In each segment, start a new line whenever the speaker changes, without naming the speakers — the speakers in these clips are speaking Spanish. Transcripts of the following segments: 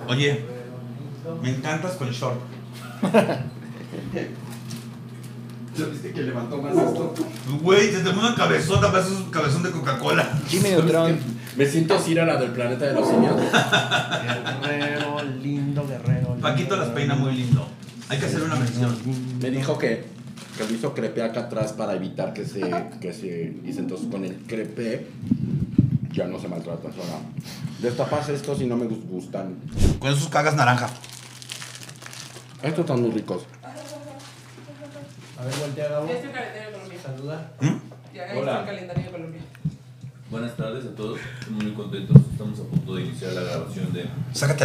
Oye, me encantas con short.
¿Ya viste que levantó más esto?
Güey, se te pone una cabezota, parece un cabezón de Coca-Cola.
Jimmy Neutron.
Me siento Cira, la del planeta de los simios.
Guerrero, lindo guerrero.
Paquito las peina muy lindo. Hay que hacer una mención.
Me dijo que lo hizo crepe acá atrás para evitar que se dice. Entonces con el crepe ya no se maltrata. Solo destapas estos y no me gustan.
Con esos cagas naranja.
Estos están muy ricos.
A ver, voltea, Gabo.
Ya está el calendario de Colombia.
Saluda.
Ya está
Hola.
el calendario de Colombia.
Buenas tardes a todos, estamos muy contentos, estamos a punto de iniciar la grabación de...
Sácate la...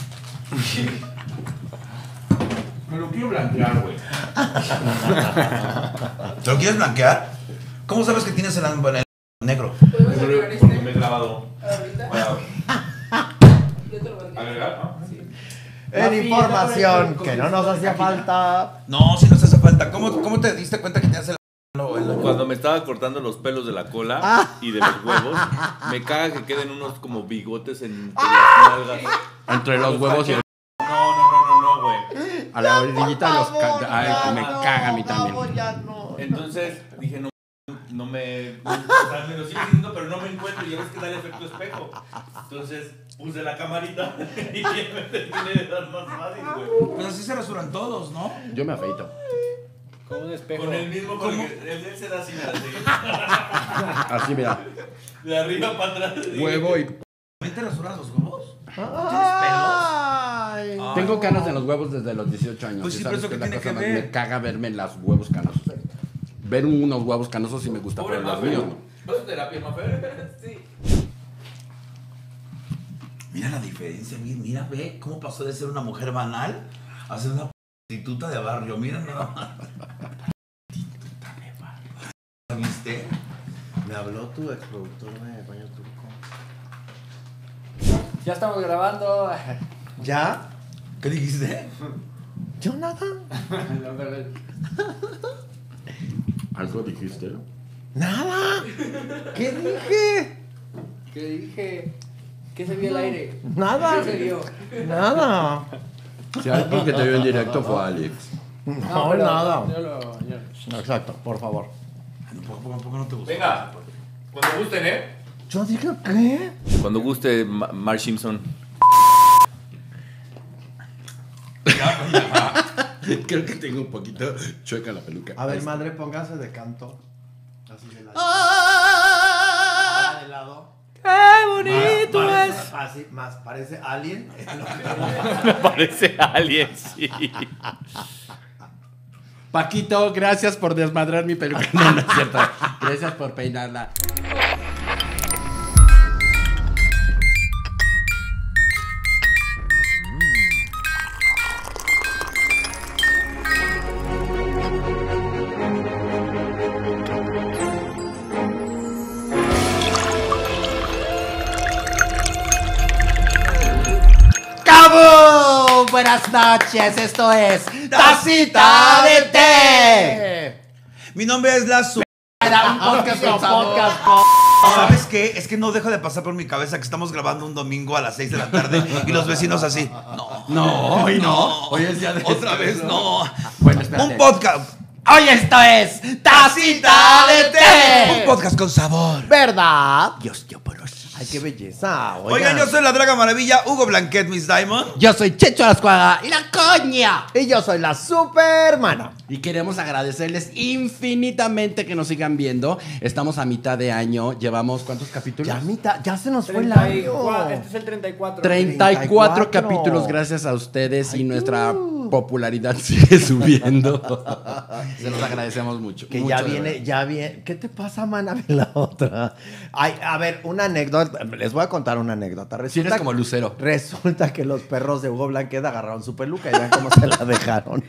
Me lo quiero blanquear, güey.
¿Te lo quieres blanquear? ¿Cómo sabes que tienes el negro?
¿Podemos agregar
Porque me he
este?
grabado.
Ahorita.
Para
Yo te lo mandé.
agregar, ¿no?
Sí.
En información que no nos hacía falta.
No, si nos hace falta. ¿Cómo te diste cuenta que tenías el...
Cuando me estaba cortando los pelos de la cola y de los huevos, me caga que queden unos como bigotes entre las nalgas.
Entre los huevos y el...
No, güey.
A la orillita de los... Ay, me caga a mí también.
Entonces dije, no me... O sea, me lo sigo diciendo, pero no me encuentro y ya ves que da el efecto espejo. Entonces puse la camarita y ya me terminé de dar más fácil, güey.
Pues así se rasuran todos, ¿no?
Yo me afeito.
Como un espejo.
Con el mismo, porque él se da así, mira,
Así, mira.
de arriba para atrás.
Huevo y...
¿También te rasuras los huevos?
Ay.
Ay.
Tengo canas en los huevos desde los 18 años.
Pues sí,
¿Y
pero
sabes
eso
qué
qué
es la
tiene
cosa
que
más?
ver.
Me caga verme los huevos canosos. Ver unos huevos canosos sí me gusta,
Pobre
pero los
Mafer.
míos no.
¿Vas a terapia, Mafer?
Sí.
Mira la diferencia, mira, ve cómo pasó de ser una mujer banal a ser una prostituta de barrio. Mira nada más. Prostituta de barrio. ¿Viste?
Me habló tu exproductor de Baño Turco.
Ya estamos grabando.
¿Ya?
¿Qué dijiste?
Yo nada.
¿Algo dijiste?
Nada. ¿Qué dije?
¿Qué dije? ¿Qué se vio al aire?
Nada.
¿Qué se vio?
Nada.
Si algo que te vio en directo fue Alex.
No,
pero
nada.
yo
Exacto, por favor.
¿Por qué no te gusta?
Venga, cuando gusten, ¿eh?
Yo dije, ¿qué?
Cuando guste, Mark Simpson.
Creo que tengo un poquito chueca la peluca.
A ver, madre, póngase de canto. Así de lado. De lado.
¡Qué bonito
Más,
es!
así, más, parece alien.
Me parece alguien, sí.
Paquito, gracias por desmadrar mi peluca. No, no es cierto. Gracias por peinarla.
¡Cabo! Buenas noches, esto es Tacita de Té.
Mi nombre es la su...
Era un podcast con sabor.
¿Sabes qué? Es que no deja de pasar por mi cabeza que estamos grabando un domingo a las 6 de la tarde y los vecinos así. No,
hoy no.
no.
Hoy es día de
Otra vez no.
Bueno, espérate.
Un podcast.
Hoy esto es Tacita de Té.
Un podcast con sabor.
¿Verdad? Dios, Ay, qué belleza.
Oigan, yo soy la Draga Maravilla, Hugo Blanquet, Miss Diamond.
Yo soy Checho Lascuaga y la coña. Y yo soy la Supermana.
Y queremos agradecerles infinitamente que nos sigan viendo. Estamos a mitad de año. Llevamos ¿cuántos capítulos?
Ya mitad, ya se nos fue el año.
Este es el 34.
34 capítulos gracias a ustedes y nuestra popularidad sigue subiendo. Se los agradecemos mucho.
Que
mucho,
ya
de
viene,
verdad.
ya viene. ¿Qué te pasa, mana? Ve la otra. Ay, a ver, una anécdota. Les voy a contar una anécdota.
Si eres como Lucero.
Resulta que los perros de Hugo Blanquet agarraron su peluca y vean cómo se la dejaron.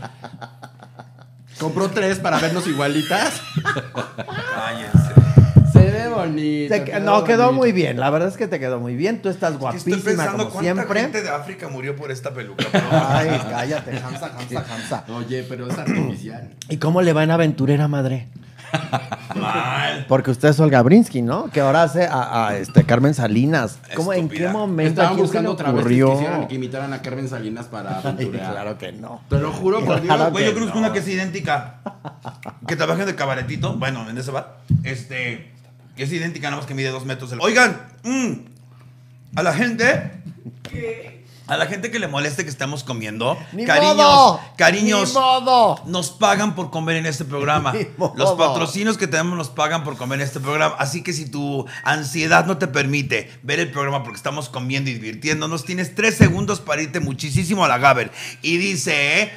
Compró 3 para vernos igualitas.
Cállense.
Se ve bonito.
No, quedó
bonito.
muy bien. La verdad es que te quedó muy bien. Tú estás
Estoy
guapísima
pensando
como
cuánta
siempre.
gente de África murió por esta peluca.
Ay, cállate, Hamza.
Oye, pero es artificial.
¿Y cómo le va en aventurera, madre?
Mal.
Porque usted es Olga Brinsky, ¿no? Que ahora hace a Carmen Salinas. ¿Cómo, ¿En qué
Estúpida.
momento? ¿A
Estaban
quién se le
buscando travestis
ocurrió?
que quisieran que imitaran a Carmen Salinas para
Ay,
aventurear.
claro que no.
Te lo juro por Dios.
Claro
Güey, yo
que
conozco
no.
una que es idéntica. Que trabaja en el cabaretito. Bueno, en ese bar. Que es idéntica, nada más que mide 2 metros. Oigan, a la gente. A la gente que le moleste que estamos comiendo.
¡Ni
cariños,
modo!
cariños.
¡Ni modo!
Nos pagan por comer en este programa.
Ni modo.
Los patrocinios que tenemos nos pagan por comer en este programa. Así que si tu ansiedad no te permite ver el programa porque estamos comiendo y divirtiéndonos, tienes 3 segundos para irte muchísimo a la Gaber. Y dice...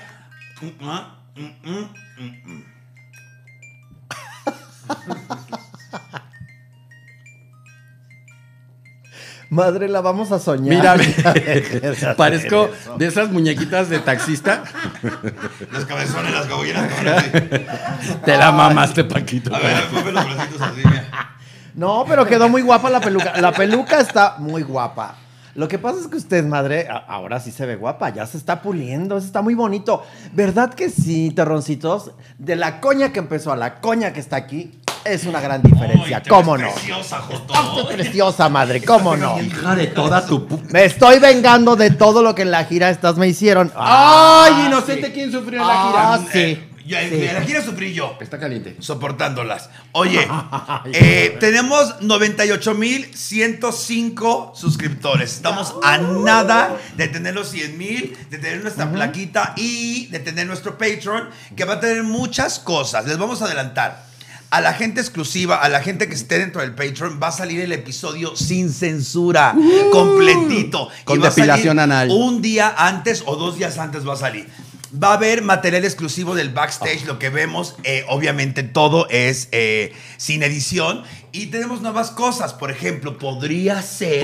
Madre, la vamos a soñar.
Mira,
Deje de hacer
parezco
eso.
de esas muñequitas de taxista.
Los cabezones, las cabolleras.
Te la mamaste, Paquito.
A ver, mueve los bracitos así, mira.
No, pero quedó muy guapa la peluca. La peluca está muy guapa. Lo que pasa es que usted, madre, ahora sí se ve guapa, ya se está puliendo, eso está muy bonito. ¿Verdad que sí, terroncitos? De la coña que empezó a la coña que está aquí, es una gran diferencia.
Ay, te
¿Cómo
ves
no?
Preciosa, Joto.
Usted preciosa, madre, ¿cómo no?
Hija de toda tu
Me estoy vengando de todo lo que en la gira estas me hicieron.
¡Ay, inocente! ¿Quién sufrió en la
Ah,
gira?
sí.
En la gira sufrí yo.
Está caliente.
Soportándolas. Oye, tenemos 98,105 suscriptores. Estamos a nada de tener los 100,000, de tener nuestra plaquita y de tener nuestro Patreon, que va a tener muchas cosas. Les vamos a adelantar. A la gente exclusiva, a la gente que esté dentro del Patreon, va a salir el episodio sin censura, completito.
Con
Y va a salir
depilación anal.
un día antes o 2 días antes va a salir. Va a haber material exclusivo del backstage, lo que vemos, obviamente todo es sin edición. Y tenemos nuevas cosas, por ejemplo, podría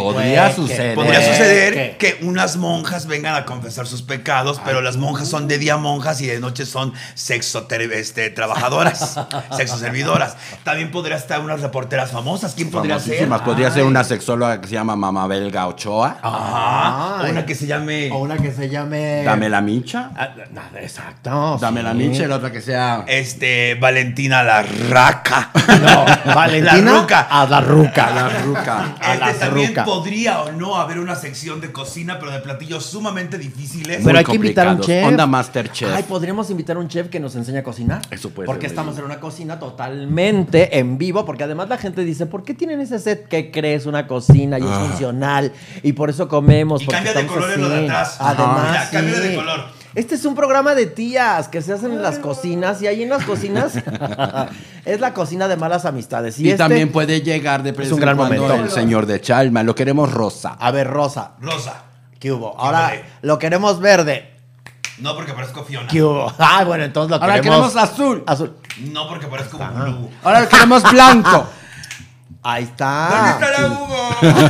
suceder que unas monjas vengan a confesar sus pecados, pero las monjas son de día monjas y de noche son trabajadoras, sexo servidoras. También podría estar unas reporteras famosas, ¿quién podría ser?
Famosísimas. Podría ser una sexóloga que se llama Mamabelga Ochoa.
Ajá,
Ay.
una que se llame...
O una que se llame...
Dame la micha.
Exacto.
Dame la micha y la otra que sea...
Valentina la Raca.
No, Valentina.
La Ruca.
A la ruca.
La ruca.
A la
También
ruca.
podría o no haber una sección de cocina, pero de platillos sumamente difíciles.
Pero
Muy
hay que invitar a un
complicados.
chef.
Onda Masterchef.
Ay, podríamos invitar a un chef que nos enseñe a cocinar.
Eso puede
Porque
ser muy
estamos
bien.
en una cocina totalmente en vivo. Porque además la gente dice, ¿por qué tienen ese set? ¿Qué crees? Una cocina y es funcional. Y por eso comemos.
Y
porque
cambia de
estamos
color en lo de
así.
atrás.
Además,
Mira, cambia
sí.
de color.
Este es un programa de tías que se hacen en las cocinas. Y ahí en las cocinas es la cocina de malas amistades.
Y
este-
también puede llegar de
es un gran momento.
el señor de Chalma. Lo queremos rosa.
A ver, Rosa.
Rosa.
¿Qué hubo? Ahora
Híjole.
lo queremos verde.
No porque parezco Fiona.
¿Qué hubo? Ah, bueno, entonces lo
Ahora queremos azul.
azul.
No porque parezco Blue.
Ahora lo queremos blanco.
Ahí
¿Dónde
está.
está la Hugo?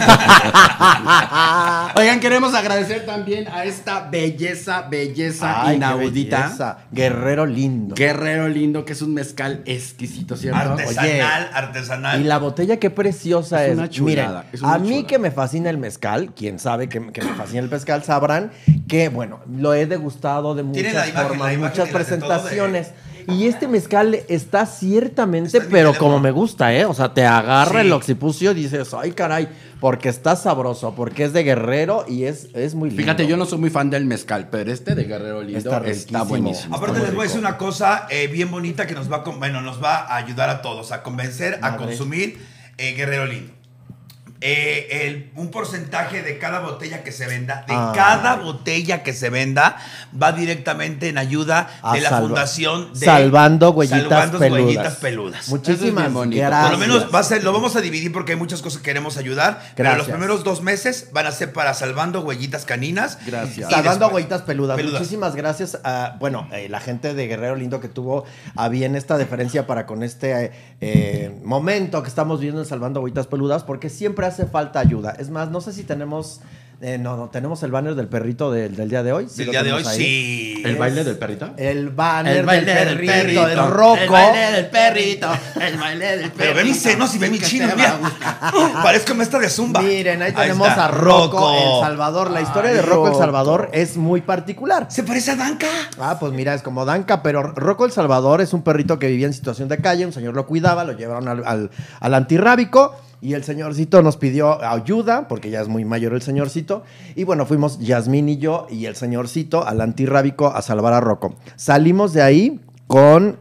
Oigan, queremos agradecer también a esta belleza
Ay, qué
inaudita.
belleza. Guerrero lindo.
Guerrero lindo, que es un mezcal exquisito, ¿cierto?
Artesanal, artesanal.
Y la botella qué preciosa
Es
es.
una chulada,
Miren,
es una
a mí
chulada.
que me fascina el mezcal, quien sabe que me fascina el mezcal, sabrán que, bueno, lo he degustado de
Tiene
muchas
la imagen,
formas,
la imagen
muchas
y las de todo de-
presentaciones. Y este mezcal está ciertamente,
Está en mi
pero
teléfono.
como me gusta, ¿eh? O sea, te agarra
Sí.
el occipucio y dices, ay, caray, porque está sabroso, porque es de Guerrero y es muy lindo.
Fíjate, yo no soy muy fan del mezcal, pero este de Guerrero Lindo
Está
está,
riquísimo.
buenísimo.
Aparte
está
les
muy
voy a decir
rico.
una cosa bien bonita que nos va a ayudar a todos a convencer, a
Madre.
consumir Guerrero Lindo. Un porcentaje de cada botella que se venda, va directamente en ayuda
A
de la
salva-
fundación de
Salvando Huellitas
Salvando
Peludas.
Huellitas Peludas.
Muchísimas
Eso es bien bonito.
gracias.
Por lo menos lo vamos a dividir porque hay muchas cosas que queremos ayudar. Pero
Gracias.
los primeros 2 meses van a ser para Salvando Huellitas Caninas.
Gracias.
Y
Salvando
después-
Huellitas Peludas. Muchísimas gracias a, la gente de Guerrero Lindo que tuvo a bien esta deferencia para con este momento que estamos viendo en Salvando Huellitas Peludas, porque siempre hace falta ayuda. Es más, no sé si tenemos... no, tenemos el banner del perrito del día de hoy. ¿Sí
El
lo
día de hoy,
tenemos ahí?
sí.
¿El baile del perrito?
El banner
El baile
del
del
perrito,
perrito.
del Rocco.
El baile del perrito. El baile del perrito.
Pero ve mis senos y ve mi
Que
chino,
te
mira.
va a gustar.
Parezco maestra de Zumba.
Miren, ahí tenemos
está,
a Rocco El
Rocco.
Salvador. La historia
Ay,
de Rocco El
Rocco.
Salvador es muy particular.
Se parece a Danka.
Pues mira, es como Danka, pero Rocco El Salvador es un perrito que vivía en situación de calle, un señor lo cuidaba, lo llevaron al antirrábico y el señorcito nos pidió ayuda, porque ya es muy mayor el señorcito, y bueno, fuimos Yasmín y yo y el señorcito al antirrábico a salvar a Rocco. Salimos de ahí con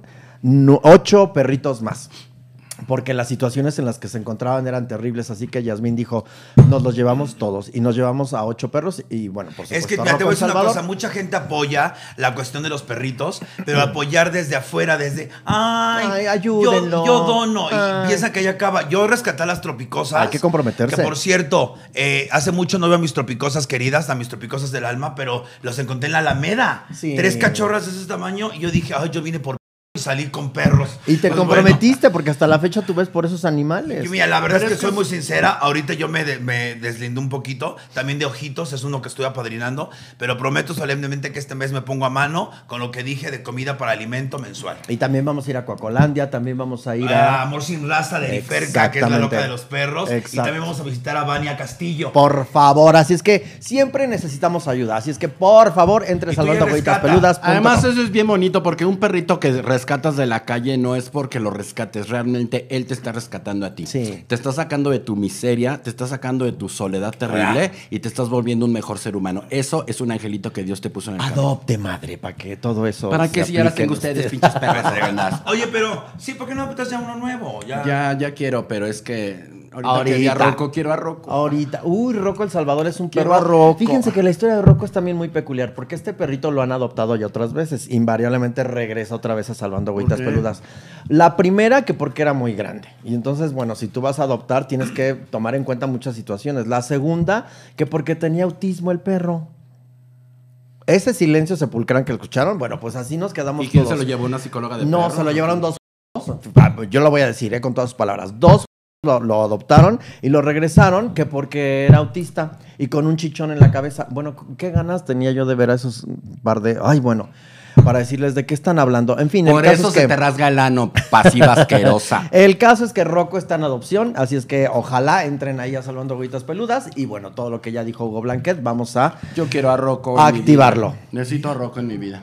8 perritos más. Porque las situaciones en las que se encontraban eran terribles, así que Yasmín dijo, nos los llevamos todos, y nos llevamos a 8 perros, y bueno, por supuesto,
Es que
a
ya te
Rocco
voy a
El
decir una
Salvador.
cosa, mucha gente apoya la cuestión de los perritos, pero apoyar desde afuera, desde, ay,
ayúdenlo.
yo dono,
Ay.
y piensa que ahí acaba. Yo rescaté a las tropicosas.
Hay que comprometerse.
Que por cierto, hace mucho no veo a mis tropicosas queridas, a mis tropicosas del alma, pero los encontré en la Alameda.
Sí.
3 cachorras de ese tamaño, y yo dije, ay, yo vine por y salir con perros.
Y te
Pues
comprometiste, porque hasta la fecha tú ves por esos animales.
Y mira, la verdad
Pero
es que
es
soy
que
muy sincera. Ahorita yo me deslindé un poquito. También de ojitos, es uno que estoy apadrinando. Pero prometo solemnemente que este mes me pongo a mano con lo que dije de comida para alimento mensual.
Y también vamos a ir a Coacolandia, también vamos a ir a...
Amor sin raza de Liferca, que es la loca
Exactamente.
de los perros.
Exacto.
Y también vamos a visitar a Vania Castillo.
Por favor, así es que siempre necesitamos ayuda. Así es que, por favor, entre
Y tú
Salvando
ya
Huevitas
rescata.
Peludas.
Además, eso es bien bonito porque un perrito que rescatas de la calle no es porque lo rescates, realmente él te está rescatando a ti.
Sí.
Te está sacando de tu miseria, te está sacando de tu soledad terrible y te estás volviendo un mejor ser humano. Eso es un angelito que Dios te puso en el camino.
Adopte, madre, para que todo eso
¿Para
se
qué si ya las
aplique
tengo
en
ustedes, pinches perras fregadas?
Oye, pero sí, ¿por qué no adoptas ya uno nuevo?
Ya quiero, pero es que ahorita que vi a Rocco, quiero a Rocco.
Ahorita. Uy, Rocco El Salvador es un
Quiero
perro.
a Rocco.
Fíjense que la historia de Rocco es también muy peculiar, porque este perrito lo han adoptado ya otras veces. Invariablemente regresa otra vez a Salvando Huevitas
qué?
Peludas. La primera, que porque era muy grande. Y entonces, bueno, si tú vas a adoptar, tienes que tomar en cuenta muchas situaciones. La segunda, que porque tenía autismo el perro. Ese silencio sepulcral que escucharon, bueno, pues así nos quedamos
¿Y quién
todos.
se lo llevó? ¿Una psicóloga de
No,
perros?
se lo llevaron 2. Yo lo voy a decir, con todas sus palabras. 2 lo adoptaron y lo regresaron que porque era autista y con un chichón en la cabeza. Bueno, ¿qué ganas tenía yo de ver a esos par de... Ay, bueno, para decirles de qué están hablando. En fin,
Por
el caso
eso
es
se
que...
te rasga el ano, pasiva asquerosa.
El caso es que Rocco está en adopción, así es que ojalá entren ahí a Salvando Huevitas Peludas y bueno, todo lo que ya dijo Hugo Blanquet, vamos a...
Yo quiero a Rocco.
A
en mi
activarlo.
vida. Necesito a Rocco en mi vida.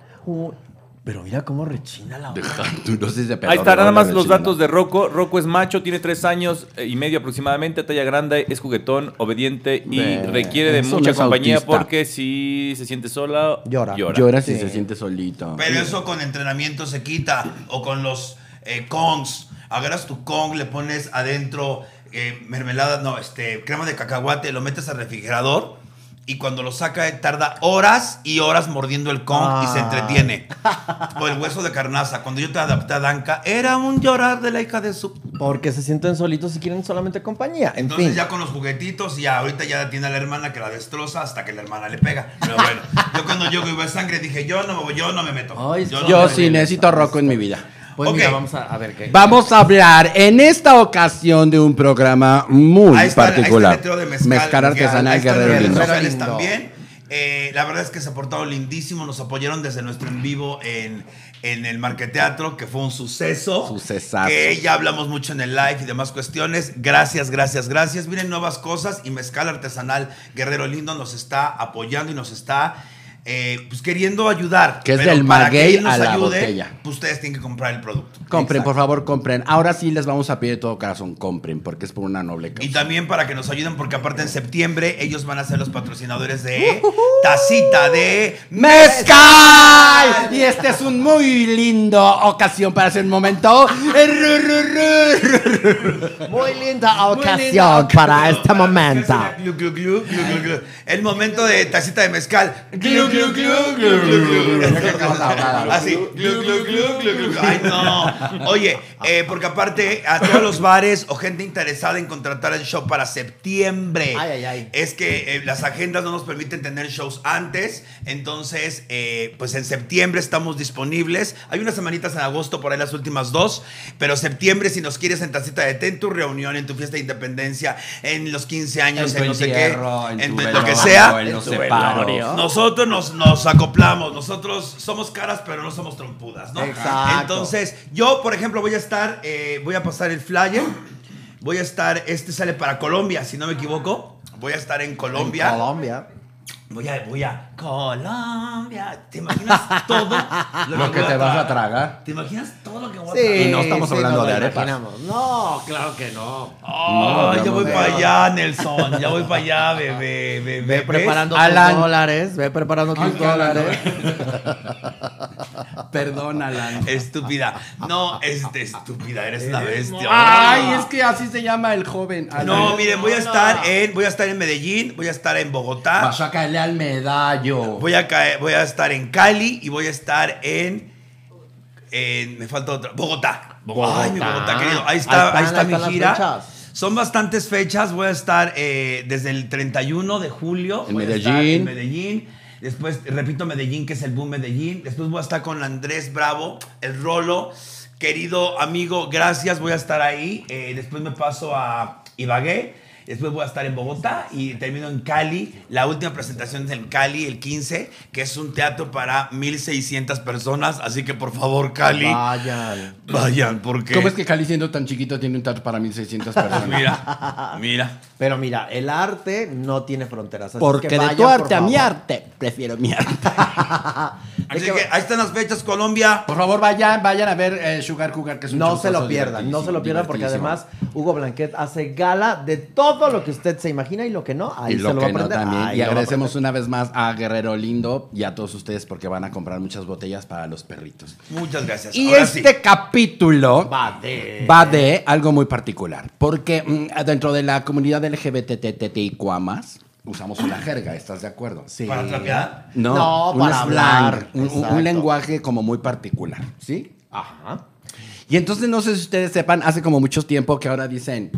Pero mira cómo rechina la
Deja tu dosis de pedo.
Ahí está, nada más los
Rechina.
datos de Rocco. Rocco es macho, tiene 3 años y medio aproximadamente, talla grande, es juguetón, obediente y requiere de
eso no
mucha
es
compañía
autista.
porque si se siente sola,
Llora.
Llora si
Sí.
se siente solito.
Pero eso con entrenamiento se quita. O con los Kongs. Agarras tu Kong, le pones adentro mermelada, crema de cacahuate, lo metes al refrigerador. Y cuando lo saca, tarda horas y horas mordiendo el Kong y se entretiene. O el hueso de carnaza. Cuando yo te adapté a Danka, era un llorar de la hija de su...
Porque se sienten solitos y quieren solamente compañía. En
Entonces
fin.
ya con los juguetitos, ya ahorita ya tiene a la hermana que la destroza hasta que la hermana le pega. Pero bueno, yo cuando yo iba a sangre dije, yo no me meto.
Ay,
no
Yo
me
sí
meto.
necesito a Rocco en mi vida.
Pues
Ok.
mira, vamos a ver qué.
Vamos a hablar en esta ocasión de un programa muy
Ahí está
particular.
el letrero de mezcal.
Mezcal artesanal
Ahí está el
Guerrero
de
Lindo.
redes sociales
Lindo.
también. La verdad es que se ha portado lindísimo. Nos apoyaron desde nuestro en vivo en el Marqueteatro, que fue un suceso.
Sucesazo.
Que ya hablamos mucho en el live y demás cuestiones. Gracias. Vienen nuevas cosas y Mezcal Artesanal Guerrero Lindo nos está apoyando y nos está pues queriendo ayudar.
Que es
Pero
del
para que
maguey
él nos
a la
ayude,
botella.
pues ustedes tienen que comprar el producto.
Compren,
Exacto.
por favor, compren. Ahora sí les vamos a pedir de todo corazón, compren, porque es por una noble
Y
causa.
también para que nos ayuden, porque aparte en septiembre ellos van a ser los patrocinadores de Tacita de
¡Mezcal! Y este es un muy lindo ocasión para hacer un momento.
Muy linda ocasión para este momento.
Glu, glu, glu, glu, glu, glu. El momento de Tacita de Mezcal. Glu, glu, glu, glu, glu, glu, glu.
Ya acabas ahogada.
Así, glu, glu, glu, glu, glu. Ay, no. Oye, porque aparte, a todos los bares o gente interesada en contratar el show para septiembre.
Ay, ay, ay.
Es que las agendas no nos permiten tener shows antes. Entonces, pues en septiembre estamos disponibles. Hay unas semanitas en agosto, por ahí las últimas 2. Pero septiembre, si nos quieres en tacita de té, en tu reunión, en tu fiesta de independencia, en los 15 años,
En tu
en no sé
entierro,
qué,
en
en
tu
lo que
velorio,
sea.
en los
tu
separos.
velorio.
Nosotros nos acoplamos, nosotros somos caras, pero no somos trompudas, ¿no?
Exacto.
Entonces, yo, por ejemplo, voy a pasar el flyer. Voy a estar, este sale para Colombia, si no me equivoco. Voy a estar en Colombia.
Colombia.
Voy a Colombia. ¿Te imaginas todo
Lo que
voy
te vas a tragar.
¿Te imaginas todo lo que voy a
Sí,
tragar?
Y no estamos hablando
nos
de
lo
arepas.
imaginamos. No, claro que no.
Oh, ya voy
no,
para
no.
allá, Nelson. Ya voy para allá, bebé.
Ve preparando tus
Alan.
dólares. Ve preparando tus dólares.
Perdón, Alan.
Estúpida. No, estúpida, eres una bestia.
Ay, es que así se llama el joven. Alan.
No, miren, voy a estar en Medellín, voy a estar en Bogotá,
Vas a caerle al medallo.
voy a estar en Cali y voy a estar me falta otra, Bogotá. Ay, mi Bogotá, querido. Ahí está mi
las
gira.
fechas.
Son bastantes fechas. Voy a estar desde el 31 de julio.
En
voy a
Medellín.
estar en Medellín. Después, repito, Medellín, que es el boom Medellín. Después voy a estar con Andrés Bravo, el Rolo. Querido amigo, gracias. Voy a estar ahí. Después me paso a Ibagué. Después voy a estar en Bogotá y termino en Cali. La última presentación es en Cali, el 15, que es un teatro para 1,600 personas. Así que, por favor, Cali, vayan, porque...
¿Cómo es que Cali, siendo tan chiquito, tiene un teatro para 1,600 personas?
Mira.
Pero mira, el arte no tiene fronteras. Así
Porque
que
de
vayan,
tu
por
arte a mi
favor.
arte, prefiero mi arte.
Así que ahí están las fechas, Colombia.
Por favor, vayan a ver Sugar Cougar, que es un
No se lo
showazo
pierdan, no se lo pierdan porque
divertidísimo.
además Hugo Blanquet hace gala de todo lo que usted se imagina y lo que no, ahí
Y
se
lo
lo va a
que no
aprender.
también.
Ahí
Y
lo va a
agradecemos
aprender.
una vez más a Guerrero Lindo y a todos ustedes porque van a comprar muchas botellas para los perritos.
Muchas gracias.
Y
Ahora
este
sí.
capítulo
Va de
algo muy particular. Porque dentro de la comunidad LGBTTIQA+, usamos una jerga, ¿estás de acuerdo?
Sí.
¿Para trapear?
No,
un
para hablar.
un
Exacto.
lenguaje como muy particular, ¿sí?
Ajá.
Y entonces no sé si ustedes sepan, hace como mucho tiempo que ahora dicen,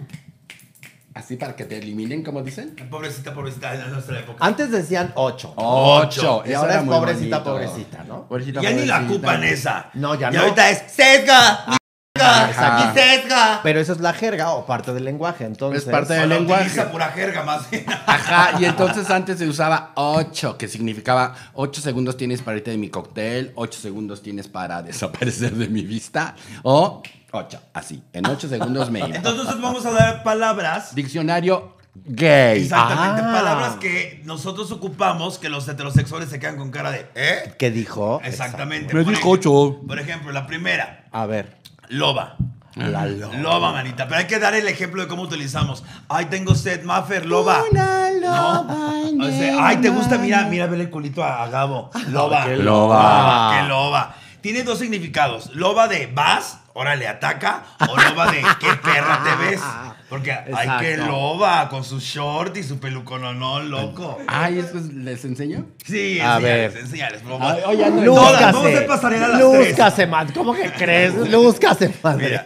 así para que te eliminen, ¿cómo dicen?
Pobrecita, en nuestra época.
Antes decían 8.
8.
Y ahora es pobrecita, pobrecita, ¿no?
Ya ni la ocupan esa.
No, ya
y
no.
ahorita es sesga,
Ajá.
y sesga.
Pero eso es la jerga o parte del lenguaje, entonces.
Es parte del
Solo
lenguaje.
utiliza pura jerga más bien.
Ajá, y entonces antes se usaba 8, que significaba 8 segundos tienes para irte de mi cóctel, 8 segundos tienes para desaparecer de mi vista, o 8, así, en 8 segundos me iba.
Entonces nosotros vamos a dar palabras.
Diccionario gay.
Exactamente,
Ah.
palabras que nosotros ocupamos que los heterosexuales se quedan con cara de ¿eh?
¿Qué dijo?
Exactamente.
Me
Por
dijo ocho.
Por ejemplo, la primera,
A ver.
loba.
La loba.
Loba, manita. Pero hay que dar el ejemplo de cómo utilizamos. Ay, tengo sed, Maffer, loba.
Una loba
¿No? O sea, ay, te gusta, mira, vele el culito a Gabo. Loba.
qué
loba.
Qué loba. Tiene dos significados. Loba de vas, órale, ataca. O loba de qué perra te ves. Porque hay que
Exacto.
loba con su short y su peluco, no, loco.
Ay, ¿eso les enseño?
Sí,
A ver.
enseñales, por
Ay,
favor.
oye, ando en-
Todas,
Lúzcase.
vamos a hacer pasarela a las
Lúzcase, man. ¿Cómo que crees? Lúzcase, madre.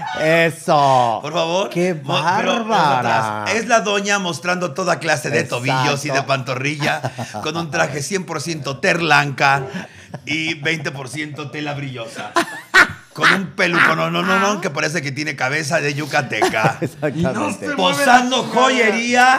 Eso.
Por favor.
Qué
Pero
bárbara.
nosotras, es la doña mostrando toda clase de
Exacto.
tobillos y de pantorrilla con un traje 100% terlanca y 20% tela brillosa. Con un peluco, no, que parece que tiene cabeza de yucateca.
Exactamente.
Posando joyería.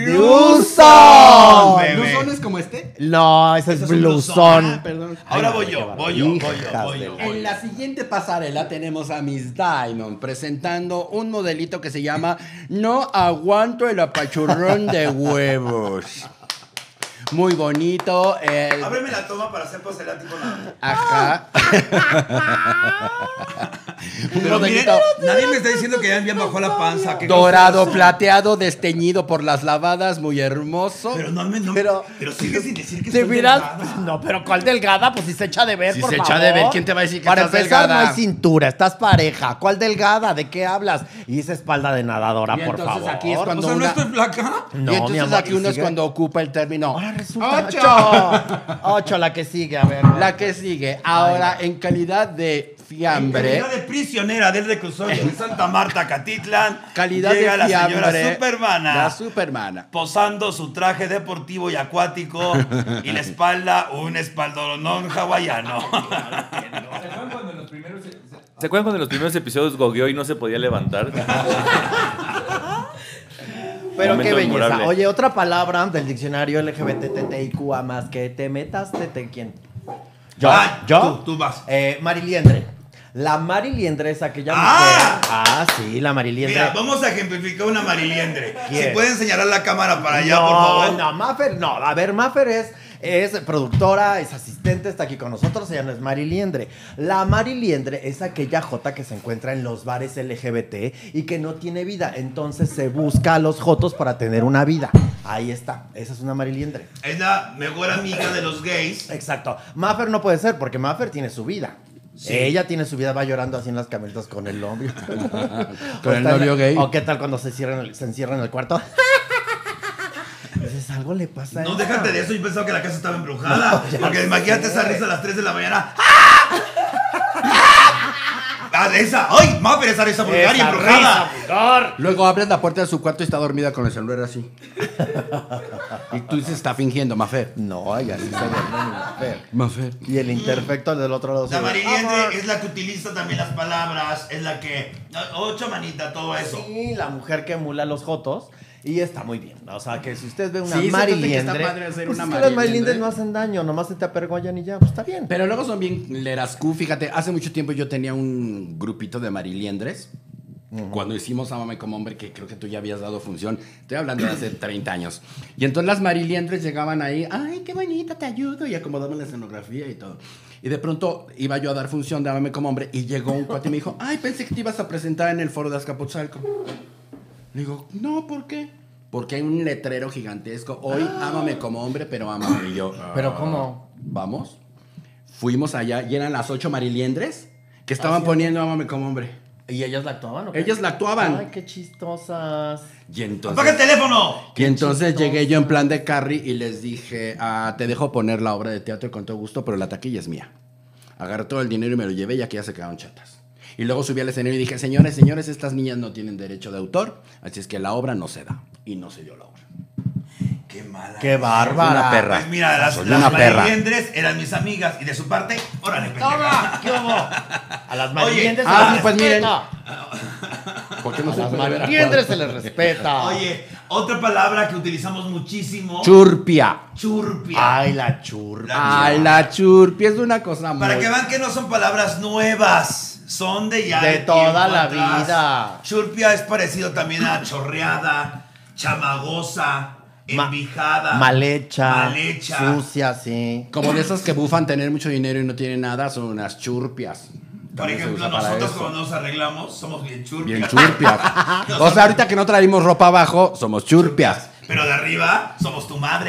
¡Luzón!
bebé.
¿Blusones como este?
No, ese
Ese
es
es un
blusón.
blusón.
Perdón.
Ahora
Ay,
voy
qué
yo,
bárbaro.
voy yo.
Hijas de la-
En la siguiente pasarela tenemos a Miss Diamond presentando un modelito que se llama No aguanto el apachurrón de huevos. Muy bonito.
Ábreme la toma para hacer pasarela tipo nada.
Ajá. Un
Pero miren,
modelito
nadie me está diciendo que ya bien bajó la panza. que
dorado,
no-
plateado, desteñido por las lavadas, muy hermoso.
Pero no me. No,
Pero-
pero sigue sin decir que
¿Te
estoy
miras?
delgada.
No, pero ¿cuál delgada? Pues si se echa de ver,
Si
por
se
favor.
echa de ver, ¿quién te va a decir que
Para
estás
empezar,
delgada?
no hay cintura, estás pareja. ¿Cuál delgada? ¿De qué hablas? Y esa espalda de nadadora,
Y
por
entonces
favor.
aquí es
O
cuando
sea, ¿no
una...
estoy flaca?
No,
y entonces
mi amor,
aquí
¿y
uno es
sigue?
cuando ocupa el término.
Ahora resulta.
¡Ocho!
8, la que sigue, a ver.
La que sigue. Ahora, en calidad de fiambre.
Calidad de prisionera del reclusorio de Santa Marta, Catitlán.
Calidad
llega
de
la
fiambre.
señora Supermana.
La Supermana.
Posando su traje deportivo y acuático y la espalda un espaldonón hawaiano.
¿Se acuerdan cuando en los primeros episodios gogueó y no se podía levantar?
Pero qué
Momento
belleza.
memorable.
Oye, otra palabra del diccionario LGBTTIQA más que te metas, ¿quién? Yo.
Ah,
¿Yo?
tú vas.
Mariliendre. La mariliendre es aquella
¡Ah!
mujer. Ah, sí, la mariliendre.
Mira, vamos a ejemplificar una mariliendre.
¿Quién?
Si pueden señalar la cámara para allá,
no,
por favor.
No, Maffer, no. A ver, Maffer es productora, es asistente, está aquí con nosotros, ella no es mariliendre. La mariliendre es aquella jota que se encuentra en los bares LGBT y que no tiene vida. Entonces se busca a los jotos para tener una vida. Ahí está, esa es una mariliendre.
Es la mejor amiga de los gays.
Exacto. Maffer no puede ser porque Maffer tiene su vida.
Sí.
Ella tiene su vida, va llorando así en las camelitas con el novio.
Con el
O está-
novio gay.
O qué tal cuando se encierra en el cuarto. Dices, algo le pasa a
No,
ella.
déjate de eso. Yo pensaba que la casa estaba embrujada. Porque imagínate esa risa a las 3 de la mañana. ¡Ah! ¡Esa! ¡Ay! ¡Maffer, esa risa vulgar y
Esa
embrujada!
risa vulgar.
Luego abres la puerta de su cuarto y está dormida con el celular así. Y tú dices, está fingiendo, Mafer.
No, ella sí se duerme mi Maffer.
Mafer.
Y el imperfecto del otro lado.
La
se-
mariliendre es la que utiliza también las palabras. Es la que. Ocho manita, todo eso.
Sí, la mujer que emula a los jotos. Y está muy bien. O sea, que si usted ve una
Sí, se trata de que
mariliendre.
está padre hacer
Pues
una
es que las
mariliendre.
mariliendres no hacen daño, nomás se te apergollan y ya. Pues está bien.
Pero luego son bien lerascú. Fíjate, hace mucho tiempo yo tenía un grupito de mariliendres. Cuando hicimos Ámame como hombre, que creo que tú ya habías dado función. Estoy hablando de hace 30 años. Y entonces las mariliendres llegaban ahí. Ay, qué bonita, te ayudo. Y acomodaban la escenografía y todo. Y de pronto iba yo a dar función de Ámame como hombre. Y llegó un cuate y me dijo, ay, pensé que te ibas a presentar en el foro de Azcapotzalco. Le digo, no, ¿por qué? Porque hay un letrero gigantesco. Hoy ámame como hombre, pero ámame. Y yo,
¿Pero cómo?
¿Vamos? Fuimos allá y eran las 8 mariliendres que estaban poniendo ámame como hombre.
¿Y ellas la actuaban o qué?
Ellas la actuaban.
Ay, qué chistosas.
Y entonces,
¡Apaga el teléfono!
y entonces llegué yo en plan de Carrie y les dije, te dejo poner la obra de teatro con todo gusto, pero la taquilla es mía. Agarré todo el dinero y me lo llevé, ya que ya se quedaron chatas. Y luego subí al escenario y dije, señores, estas niñas no tienen derecho de autor, así es que la obra no se da. Y no se dio la obra.
¡Qué mala!
Qué bárbara.
Una perra.
Pues mira, las
Soy una perra.
mariliendres eran mis amigas y de su parte, órale, pendeja.
¡Toma! ¿Qué hubo? A las
Oye,
mariliendres se
ah,
les
pues miren.
respeta.
¿Por qué no
A
se
las
puede ver
mariliendres se les respeta.
Oye, otra palabra que utilizamos muchísimo.
Churpia.
Churpia.
Ay, la churra.
Ay, la churpia es una cosa muy...
Para que vean que no son palabras nuevas. Son de ya.
De
tiempo
toda la
atrás.
vida.
Churpia es parecido también a chorreada, chamagosa, envijada.
Mal hecha.
Mal hecha.
Sucia, sí.
Como de esas que bufan tener mucho dinero y no tienen nada, son unas churpias.
Por
También se
ejemplo,
usa para
nosotros
eso.
cuando nos arreglamos somos bien churpias.
Bien churpias. O sea, ahorita que no traímos ropa abajo, somos churpias.
Pero de arriba somos tu madre.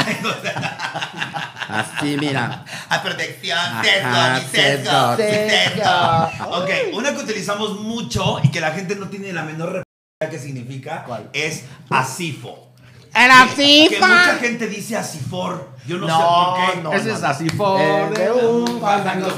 Así, mira.
A protección,
Ajá,
sesgo,
sesgo.
sesgo. Ok, una que utilizamos mucho y que la gente no tiene la menor referencia que significa
¿Cuál?
es asifo.
¡El
Que mucha gente dice asifor. Yo no, sé por qué.
no,
Ese es así for
de un
fandango,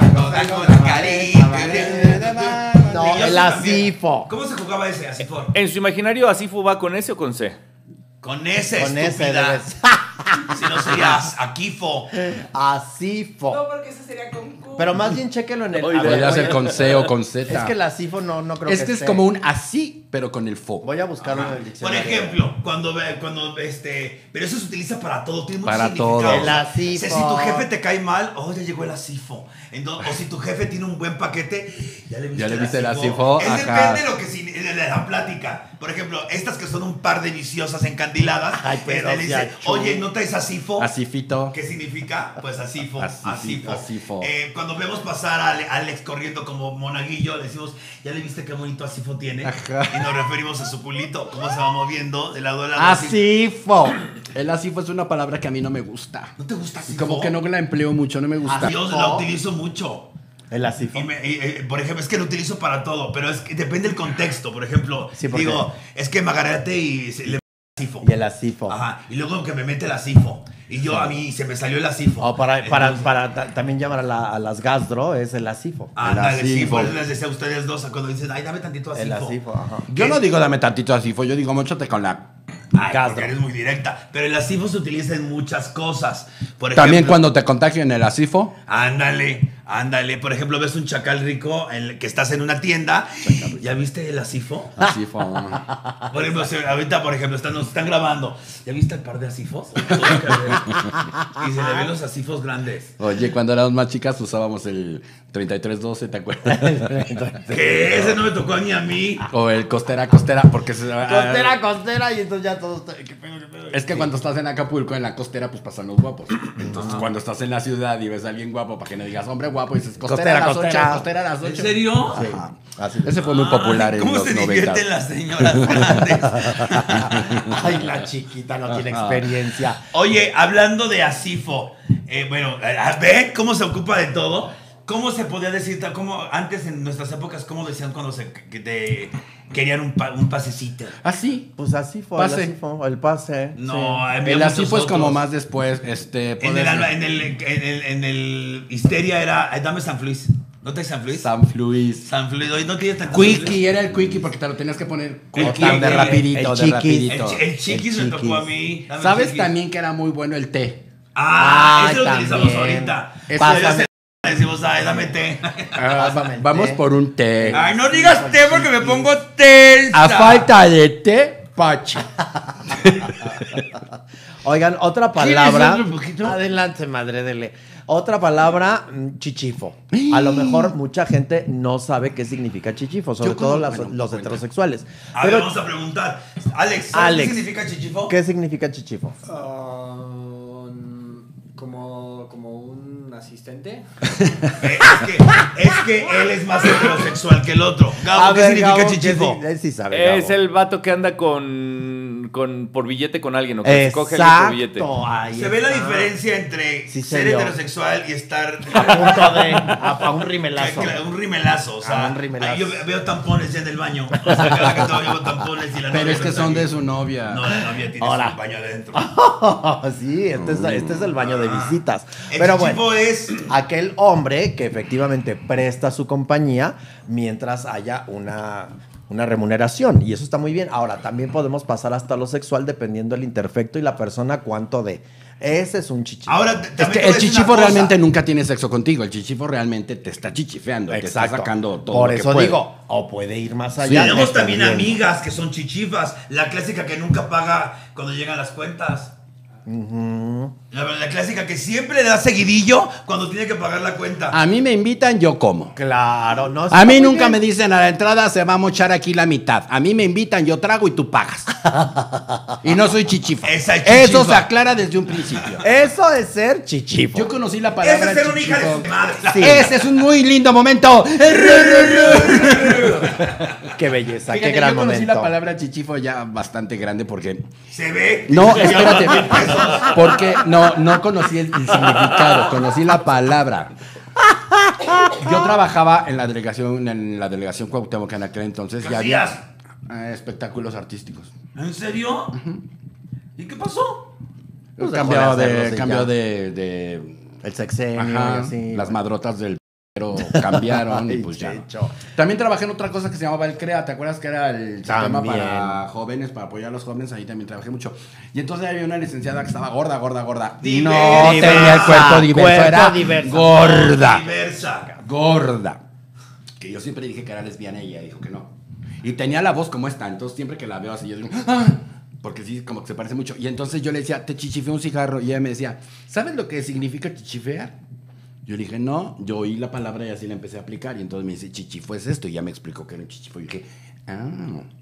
No,
Y yo
el
sí también.
asifo.
¿Cómo se jugaba ese asifor?
En su imaginario, ¿Asifo va con S o con C?
Con ese,
Con ese
estúpida.
debes.
Si no serías aquifo.
Asifo.
No, porque ese sería con Q.
Pero más bien chéquelo en el.
Oye,
a ver,
Podría
voy
ser
a-
con C o con Z.
Es que el asifo no creo que
Este es
esté.
como un así, pero con el fo.
Voy a buscarlo en el
Por
diccionario.
ejemplo, cuando pero eso se utiliza para todo, tiene mucho
Para
significado.
todo.
El asifo.
Si tu jefe te cae mal, oh, ya llegó el asifo. Entonces, o si tu jefe tiene un buen paquete, ya le viste
el asifo,
Es
ajá.
depende de lo que de la plática. Por ejemplo, estas que son un par de viciosas encandiladas,
Ay, pero
le
sí,
dice,
achú.
oye, no te traes asifo?
Asifito.
¿Qué significa? Pues asifo.
Asifo, asifo.
Cuando vemos pasar a Alex corriendo como monaguillo, le decimos, ¿ya le viste qué bonito asifo tiene?
Ajá.
Y nos referimos a su culito, cómo se va moviendo de lado a lado.
Asifo.
El asifo es una palabra que a mí no me gusta.
¿No te gusta asifo?
Como que no la empleo mucho, no me gusta.
Yo la utilizo mucho.
El asifo.
Por ejemplo, es que lo utilizo para todo, pero es que depende del contexto. Por ejemplo,
Sí, ¿por
digo, es que Magarete y le asifo.
Y el asifo.
Ajá, y luego que me mete el asifo. Y yo a mí se me salió el asifo.
O también llamar a las gastro es el asifo.
Ándale, sí,
asifo.
por eso les decía a ustedes dos cuando dicen, ay, dame tantito asifo.
El asifo, ajá.
Yo no digo dame tantito asifo, yo digo móchate con la...
Ay,
Gastro.
porque eres muy directa. Pero el asifo se utiliza en muchas cosas. Por
También
ejemplo,
cuando te contagian el asifo.
Ándale. Por ejemplo, ves un chacal rico que estás en una tienda. ¿Ya viste el asifo?
Asifo.
Por ejemplo, ahorita, por ejemplo, nos están grabando. ¿Ya viste el par de asifos? Y se le ven los asifos grandes.
Oye, cuando éramos más chicas usábamos el 3312, ¿te acuerdas?
¿Qué? Ese no me tocó ni a mí.
O el costera, porque se...
Costera, y entonces ya todos. ¿Qué pedo?
Es que cuando estás en Acapulco, en la costera, pues pasan los guapos. Entonces, cuando estás en la ciudad y ves a alguien guapo, para que no digas hombre guapo, dices costera a las 8, costera a las 8.
¿En serio?
Sí. Así.
Ese fue muy popular en
¿Cómo
los
se
90.
divierten las señoras grandes?
Ay, la chiquita no tiene experiencia.
Oye, hablando de asifo, ¿ven cómo se ocupa de todo? ¿Cómo se podía decir, cómo antes en nuestras épocas, cómo decían cuando que te querían un pasecito?
¿Ah, sí?
Pues así fue
Pase.
el pase.
No,
sí.
había
El
muchos
asifo es como
otros.
más después,
En el Histeria era, dame San Luis. ¿No te San Luis?
San Luis.
San Luis, hoy no tienes tanto
Quickie, era el quickie porque te lo tenías que poner
Quickie,
de
el
rapidito, de
chiquis.
rapidito.
El chiquis me tocó a mí. Dame
¿Sabes
chiquis.
también que era muy bueno el té?
Ese lo
también.
utilizamos ahorita.
Ese
Pásame.
Decimos, ay, dame té.
Pásame el
Vamos
té.
por un té.
Ay, no digas té porque me pongo tensa.
A falta de té, pacha.
Oigan, otra palabra.
¿Quieres otro poquito?
Adelante, madre, dele. Otra palabra, chichifo. A lo mejor mucha gente no sabe qué significa chichifo, sobre
Yo
todo
como-
los
bueno, cuenta.
heterosexuales.
A ver,
Pero,
vamos a preguntar. Alex, ¿sabes
Alex,
qué significa chichifo?
¿qué significa chichifo?
Como un asistente.
Es que él es más heterosexual que el otro. Gabo, ¿qué significa
Gabo,
chichifo?
Él sí sabe,
Es
Gabo.
el vato que anda por billete con alguien o que se coge alguien por billete.
Exacto. ahí
Se ve la
está.
diferencia entre
Sí,
ser
señor.
heterosexual y estar
A punto de. A un rimelazo.
Un rimelazo, o sea,
un rimelazo.
ahí yo veo tampones ya en el baño. O sea, cada que todo llevo tampones y la
Pero
novia
es que
no está
son de
ahí.
su novia.
No, la novia tiene
Ahora.
su baño adentro.
Sí, este es el baño de visitas.
El
Pero
chichifo
bueno,
es
aquel hombre que efectivamente presta su compañía mientras haya una remuneración. Y eso está muy bien. Ahora, también podemos pasar hasta lo sexual dependiendo del interfecto y la persona cuánto de. Ese es un chichifo.
Ahora,
Es
también
que
te voy a
el
decir
chichifo
una cosa.
realmente nunca tiene sexo contigo. El chichifo realmente te está chichifeando. Te está
Exacto.
sacando todo
Por
lo que
eso puede.
puede.
O puede ir más allá.
Tenemos también
dependiendo.
amigas que son chichifas. La clásica que nunca paga cuando llegan las cuentas. La clásica que siempre le da seguidillo cuando tiene que pagar la cuenta.
A mí me invitan, yo como.
Claro, no.
A mí nunca me dicen a la entrada se va a mochar aquí la mitad. A mí me invitan, yo trago y tú pagas. Y no soy chichifo.
Esa es chichifa.
Eso se aclara desde un principio.
Eso es ser chichifo.
Yo conocí la palabra
Ese es ser una hija de
chichifo.
su madre.
Sí.
Ese es un muy lindo momento.
Qué belleza,
Fíjate,
qué gran
yo conocí
momento.
la palabra chichifo ya bastante grande porque...
Se ve.
No, espérate. Porque no conocí el significado, conocí la palabra. Yo trabajaba en la delegación Cuauhtémoc en aquel entonces
¿Qué
y había
hacías?
espectáculos artísticos.
¿En serio? ¿Y qué pasó?
Pues
Cambio
dejó de
de,
hacerlos y
cambio
ya.
de
El sexenio
ajá,
y así.
las madrotas del pero cambiaron y
Ay,
pues ya.
Checho.
También trabajé en otra cosa que se llamaba el CREA, ¿te acuerdas que era el sistema
También.
para jóvenes, para apoyar a los jóvenes? Ahí también trabajé mucho. Y entonces había una licenciada que estaba gorda.
Diversa.
No tenía el cuerpo diverso,
Cuerpo
era
diverso.
gorda.
Diversa.
Gorda. Que yo siempre dije que era lesbiana y ella dijo que no. Y tenía la voz como esta, entonces siempre que la veo así yo digo, ¡ah! Porque sí, como que se parece mucho. Y entonces yo le decía, te chichifé un cigarro. Y ella me decía, ¿sabes lo que significa chichifear? Yo le dije, no, yo oí la palabra y así la empecé a aplicar. Y entonces me dice, chichifo es esto. Y ya me explicó que era un chichifo. Y dije, ah.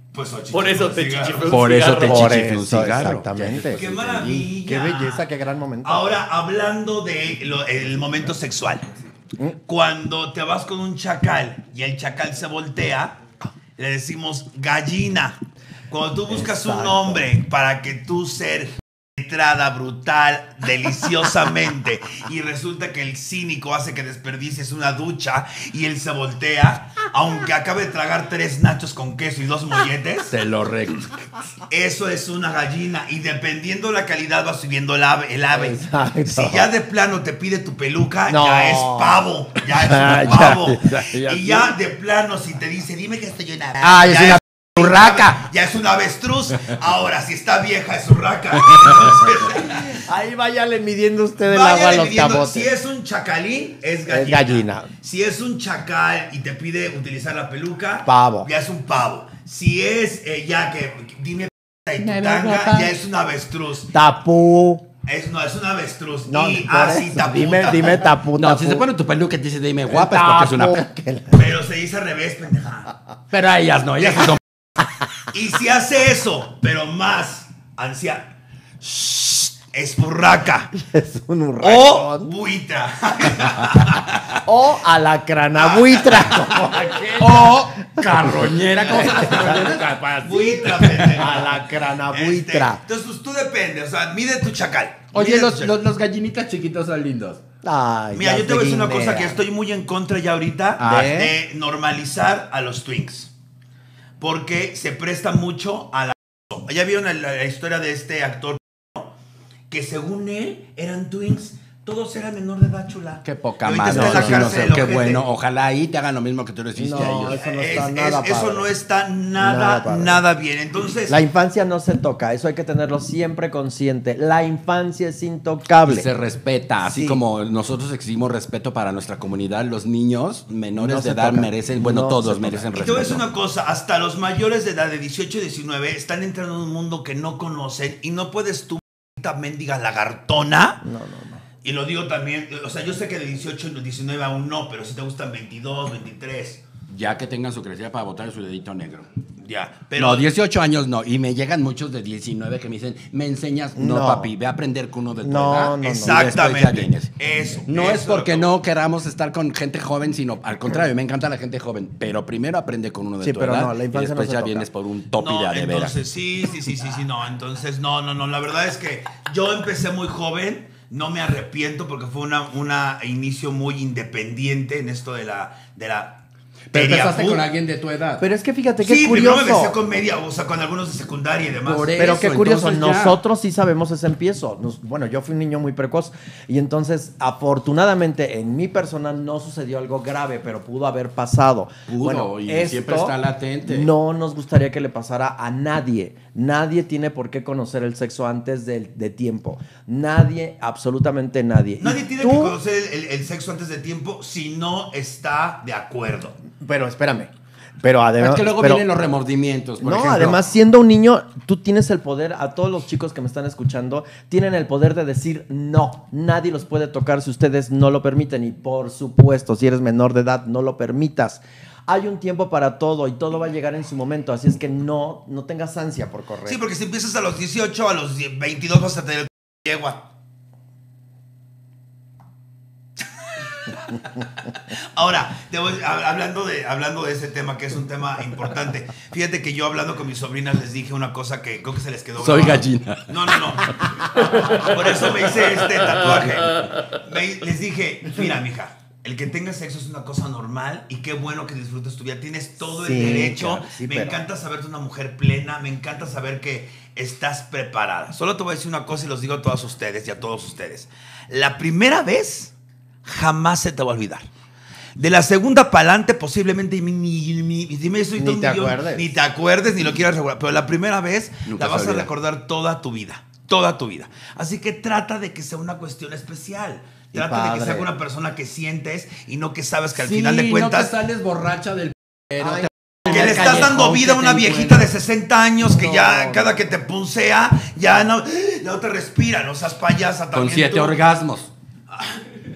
Pues o
Por eso te
cigarro.
chichifé un
Por eso
cigarro.
te
Por
chichifé un
eso,
cigarro.
exactamente.
¡Qué maravilla!
Qué belleza, qué gran momento.
Ahora, hablando de el momento sexual. Cuando te vas con un chacal y el chacal se voltea, le decimos gallina. Cuando tú buscas un
Exacto.
nombre para que tú ser penetrada brutal, deliciosamente, y resulta que el cínico hace que desperdicies una ducha y él se voltea, aunque acabe de tragar 3 nachos con queso y 2 molletes,
Te lo recto.
eso es una gallina. Y dependiendo la calidad va subiendo el ave.
Exacto.
Si ya de plano te pide tu peluca,
No.
ya es pavo. Ya es
Ya,
un pavo.
ya,
Y ya de plano, si te dice, dime que estoy una ave.
¡Ay, es
ya
una urraca!
Ya es una avestruz. Ahora, si está vieja, es urraca. Entonces,
Ahí váyale midiendo usted el agua a
váyale
los
midiendo.
cabotes.
Si es un chacalín, es gallina.
Es gallina.
Si es un chacal y te pide utilizar la peluca,
Pavo.
ya es un pavo. Si es ya que dime y tu
Me
tanga,
veo guapa.
ya es un avestruz.
Tapú.
No, es un avestruz.
No,
y
por
así
eso.
tapú,
Dime,
tapú.
dime tapú,
No,
tapú.
si se pone tu peluca y te dice dime guapa es porque es una...
Tapú. Que la-
Pero se dice al revés, pendeja.
Pero a ellas no, ellas sí son...
Y si hace eso, pero más anciana, es urraca
Es un
o
hurracón.
buitra.
O alacranabuitra. como aquel.
O carroñera, ¿cómo se llama?
Buitra, pendeja.
Alacranabuitra.
Entonces, pues tú depende, o sea, mide tu chacal.
Oye,
Mide tu
los,
chacal.
los gallinitas chiquitos son lindos.
Ay,
Mira,
las
yo te voy a decir una
guineas.
cosa que estoy muy en contra ya ahorita
Ah.
de normalizar a los twinks. Porque se presta mucho a la... Ya vieron la historia de este actor que según él eran twins, todos eran menor de edad, chula.
Qué poca
Y ahorita
madre.
está en la
Sí, no
cárcel,
sé,
el
qué
ojete.
bueno. Ojalá ahí te hagan lo mismo que tú les hiciste a
No,
ellos.
eso no está nada
Eso
padre.
no está
Nada
nada,
padre.
nada bien. Entonces,
La infancia no se toca, eso hay que tenerlo siempre consciente. La infancia es
Y
intocable.
se respeta, así
Sí.
como nosotros exigimos respeto para nuestra comunidad, los niños menores
No
de
se
edad
tocan.
merecen, bueno,
No
todos
se
merecen
y te voy a decir
respeto.
una cosa, hasta los mayores de edad de 18 y 19 están entrando en un mundo que no conocen y no puedes tú, mendiga lagartona.
No.
Y lo digo también, o sea, yo sé que de 18 y 19 aún no, pero si te gustan 22, 23,
Ya que tengan su crecida para botar su dedito negro.
ya. Pero
No, 18 años no. Y me llegan muchos de 19 que me dicen, ¿me enseñas? No,
No.
papi, ve a aprender con uno de tu
No,
edad.
no, no.
Y después ya
exactamente.
vienes.
Eso.
No
eso
es porque
lo que-
no queramos estar con gente joven, sino al contrario, me encanta la gente joven. Pero primero aprende con uno de
Sí,
tu
pero
edad
no, la
y
infancia
después
no se
ya
toca.
vienes por un topi
No,
de veras.
entonces, sí, no, entonces, no, la verdad es que yo empecé muy joven, no me arrepiento porque fue una inicio muy independiente en esto de la
Pero empezaste
Teriapú.
con alguien de tu edad.
Pero es que fíjate qué
Sí, primero me
curioso.
besé con media, o sea, con algunos de secundaria y demás.
Por
Pero
eso,
qué curioso,
entonces ya.
nosotros sí sabemos ese empiezo. Bueno, yo fui un niño muy precoz y entonces afortunadamente en mi persona no sucedió algo grave, pero pudo haber pasado.
Pudo,
Bueno,
y
esto
siempre está latente.
No nos gustaría que le pasara a nadie. Nadie tiene por qué conocer el sexo antes de tiempo. Nadie, absolutamente nadie.
Nadie
Y
tiene
tú-
que conocer el sexo antes de tiempo si no está de acuerdo.
Pero espérame. Pero además.
Es que luego
pero-
vienen los remordimientos. Por
No,
ejemplo.
además, siendo un niño, tú tienes el poder, a todos los chicos que me están escuchando, tienen el poder de decir no. Nadie los puede tocar si ustedes no lo permiten. Y por supuesto, si eres menor de edad, no lo permitas. Hay un tiempo para todo y todo va a llegar en su momento. Así es que no tengas ansia por correr.
Sí, porque si empiezas a los 18, a los 22 vas a tener el yegua. Ahora, hablando de ese tema, que es un tema importante. Fíjate que yo hablando con mis sobrinas les dije una cosa que creo que se les quedó
Soy
grabado.
gallina.
No. Por eso me hice este tatuaje. Les dije, mira, mija, el que tenga sexo es una cosa normal y qué bueno que disfrutes tu vida. Tienes todo el
Sí,
derecho.
claro, sí,
me
pero-
encanta saberte una mujer plena. Me encanta saber que estás preparada. Solo te voy a decir una cosa y los digo a todas ustedes y a todos ustedes. La primera vez jamás se te va a olvidar. De la segunda para adelante, posiblemente
Ni te acuerdes.
ni te acuerdes, ni lo quieras recordar. Pero la primera vez
Nunca
la
se
vas a
olvida.
recordar toda tu vida. Toda tu vida. Así que trata de que sea una cuestión especial.
Y
Trata de que
padre.
sea una persona que sientes y no que sabes que al
Sí,
final de
no
cuentas
que sales borracha del p***ero,
Ay,
te-
que le estás
callejón
dando vida a
que
una
te
viejita de
encuentras.
60 años que
No,
ya
no.
cada que te pulsea ya no te respira, no seas payasa también.
Con 7
tú.
orgasmos.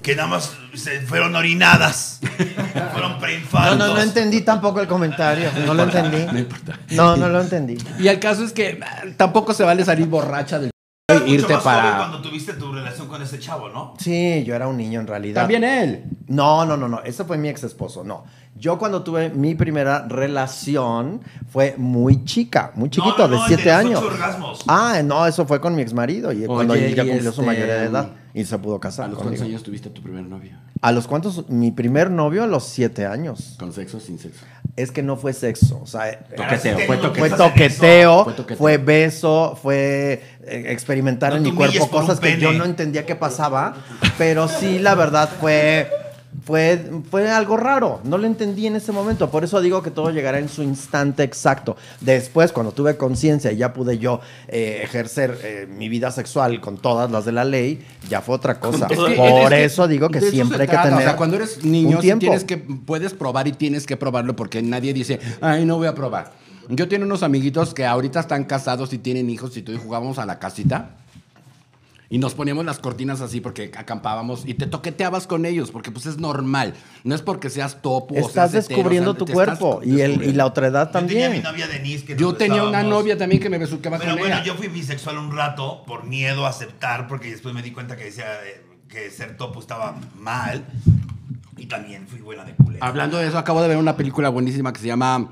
que nada más se fueron orinadas. Fueron preinfartos.
No entendí tampoco el comentario. No lo entendí.
No importa.
No lo entendí.
Y el caso es que tampoco se vale salir borracha del
Eras mucho
irte
más joven
para...
cuando tuviste tu relación con ese chavo, ¿no?
Sí, yo era un niño en realidad.
También él.
No. Ese fue mi ex esposo. No. Yo cuando tuve mi primera relación fue muy chica, muy chiquito,
No,
de 7
el de los
años.
8 orgasmos.
Ah, no, eso fue con mi ex marido. Y cuando
Oye,
él ya
y
cumplió su mayoría de
este,
edad y se pudo casar.
¿A los cuántos
conmigo.
años tuviste tu primer novio?
¿A los cuántos? Mi primer novio a los 7 años.
¿Con sexo o sin sexo?
Es que no fue sexo. O sea,
Toqueteo,
sí
fue
tengo que
fue
estás en
toqueteo,
Fue toqueteo.
fue beso, fue experimentar
No
en
te
mi cuerpo
humilles por un
cosas que yo
pene.
no entendía qué pasaba, pero sí, la verdad fue algo raro. No lo entendí en ese momento, por eso digo que todo llegará en su instante exacto. Después, cuando tuve conciencia y ya pude yo ejercer mi vida sexual con todas las de la ley, ya fue otra cosa.
Es que-
Por
es que
eso digo que
de eso
siempre
se
hay que
trata.
tener
O sea, cuando eres niño,
un
sí
tiempo.
puedes probar y tienes que probarlo porque nadie dice, ay, no voy a probar. Yo tengo unos amiguitos que ahorita están casados y tienen hijos y tú y jugábamos a la casita y nos poníamos las cortinas así porque acampábamos y te toqueteabas con ellos porque pues es normal. No es porque seas topo o
Estás
seas hetero,
descubriendo
o sea,
tu
te estás
cuerpo y
descubriendo.
la otredad
Yo tenía mi
también.
novia Denise que
Yo
nos
tenía una
besábamos.
novia también que me besuqueaba
Pero
con
bueno,
ella.
yo fui bisexual un rato por miedo a aceptar, porque después me di cuenta que decía que ser topo estaba mal. Y también fui buena de culero.
Hablando de eso, acabo de ver una película buenísima que se llama...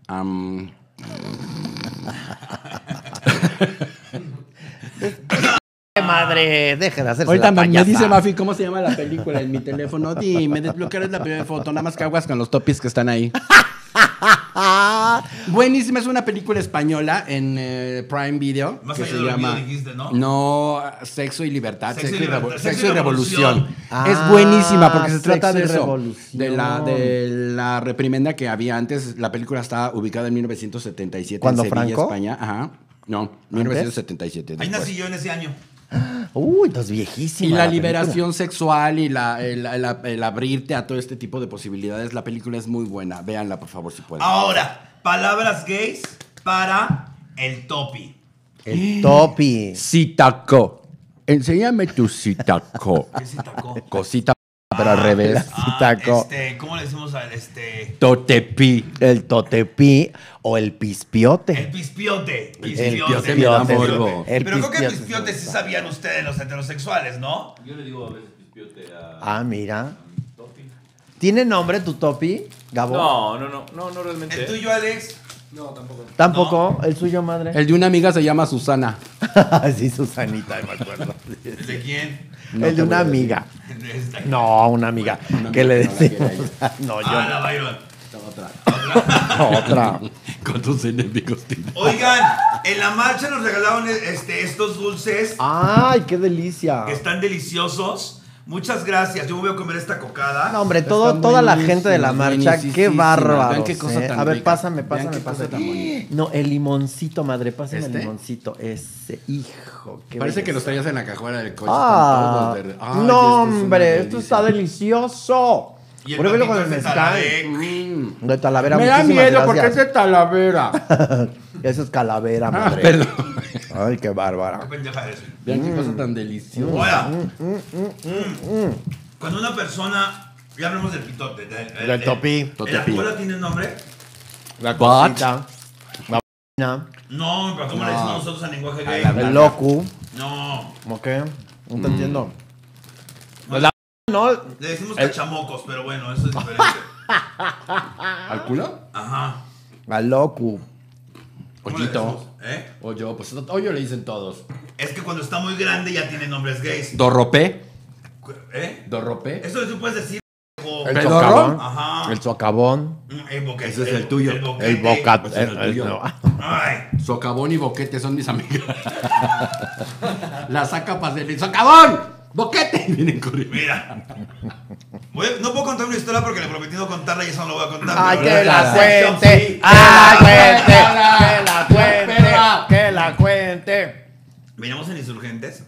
Madre, deje de hacerse
Ahorita
la
me
payasa.
dice Mafi cómo se llama la película en mi teléfono. Dime, desbloquear la primera foto, nada más que aguas con los topis que están ahí. Buenísima, es una película española en Prime Video.
Más
que
allá
se
del
llama
olvido, dijiste, ¿no?
No, Sexo y Libertad,
Sexo y
Sexo y
Libertad,
Sexo y Revolución.
Ah,
Es buenísima porque se trata
Sexo
de
y
eso.
Revolución.
De la reprimenda que había antes. La película está ubicada en 1977
¿Cuándo,
en Sevilla,
Franco?
España. Ajá. No, 1977.
Ahí
después.
nací yo en ese año.
Uy, estás viejísima.
Y la
película.
liberación sexual y el abrirte a todo este tipo de posibilidades. La película es muy buena. Véanla, por favor, si pueden.
Ahora, palabras gays para el topi.
El topi.
Citaco. Enséñame tu citaco.
¿Qué se tacó?
Cosita, pero al revés.
Taco.
¿Cómo le decimos al
Totepi.
El totepi o el
El
pispiote.
pispiote.
pispiote me da morbo.
El
Pero creo que
pispiote.
pispiote sí sabían ustedes los heterosexuales, ¿no?
Yo le digo a veces pispiote a
Ah, mira.
Topi.
¿Tiene nombre tu topi, Gabo?
No realmente.
¿El tuyo, Alex?
No, tampoco.
Tampoco. El suyo, madre.
El de una amiga se llama Susana.
Sí, Susanita, me acuerdo.
¿El de quién?
No
El
te
de una
voy a decir.
amiga.
El de esta.
No, una amiga.
Una
que
amiga
le
que no la
decimos.
quiere
No, yo
Ah, la Byron.
Otra.
no. Otra.
Con tus enemigos. tío.
Oigan, en la marcha nos regalaron estos dulces
Ay, qué delicia.
que están deliciosos. Muchas gracias. Yo me voy a comer esta cocada.
No, hombre,
Están
toda la gente de la
buenísimos,
marcha, qué
buenísimos.
bárbaro.
Vean qué cosa tan
A ver,
rica.
pásame.
Vean qué cosa tan bonita.
No, el limoncito, madre, pásame
¿Este?
el limoncito. Ese, hijo. Qué
Parece que los
belleza.
traías en la cajuela del coche.
Ah,
están todos de- Ay,
no,
este es una
hombre, esto
delicia.
está delicioso.
Y el
Pruébelo con el
patito es de
mezcal.
Talavera.
De Talavera,
Me da
muchísimas
miedo porque es
gracias.
de Talavera.
Eso es calavera,
Ah,
madre.
perdón.
Ay, qué
Qué
bárbara.
pendeja eres.
Vean qué cosa tan deliciosa.
Ahora, cuando una persona, ya hablamos del pitote,
Del topi.
¿En la
Totepi.
escuela tiene nombre?
La
But-
cosita. La b***na,
No, pero ¿cómo le decimos nosotros al lenguaje gay?
el locu.
No,
¿Cómo qué? No te entiendo. La no.
le decimos cachamocos, pero bueno, eso es diferente.
¿Al culo?
Ajá.
La locu.
¿Cómo le
Ollito.
decimos?
Hoyo, pues hoyo le dicen todos.
Es que cuando está muy grande ya tiene nombres gays.
Dorropé.
¿Eh?
Dorropé.
Eso tú puedes decir.
El
¿Pedorro?
socavón.
Ajá.
El socavón.
El boquete.
Ese es el tuyo.
boquete.
El bocat.
Pues el tuyo.
no.
Ay.
Socavón y boquete son mis amigas. La saca para hacerle ¡Socavón! ¡Boquete! Y vienen corriendo.
Mira. No puedo contar una historia porque le prometí no contarla y eso no lo voy a contar.
Ay,
pero
que la
sex shop
cuente.
sí.
Ay, cuente.
Perra.
Que la cuente.
Perra.
Que la cuente.
Veníamos en Insurgentes.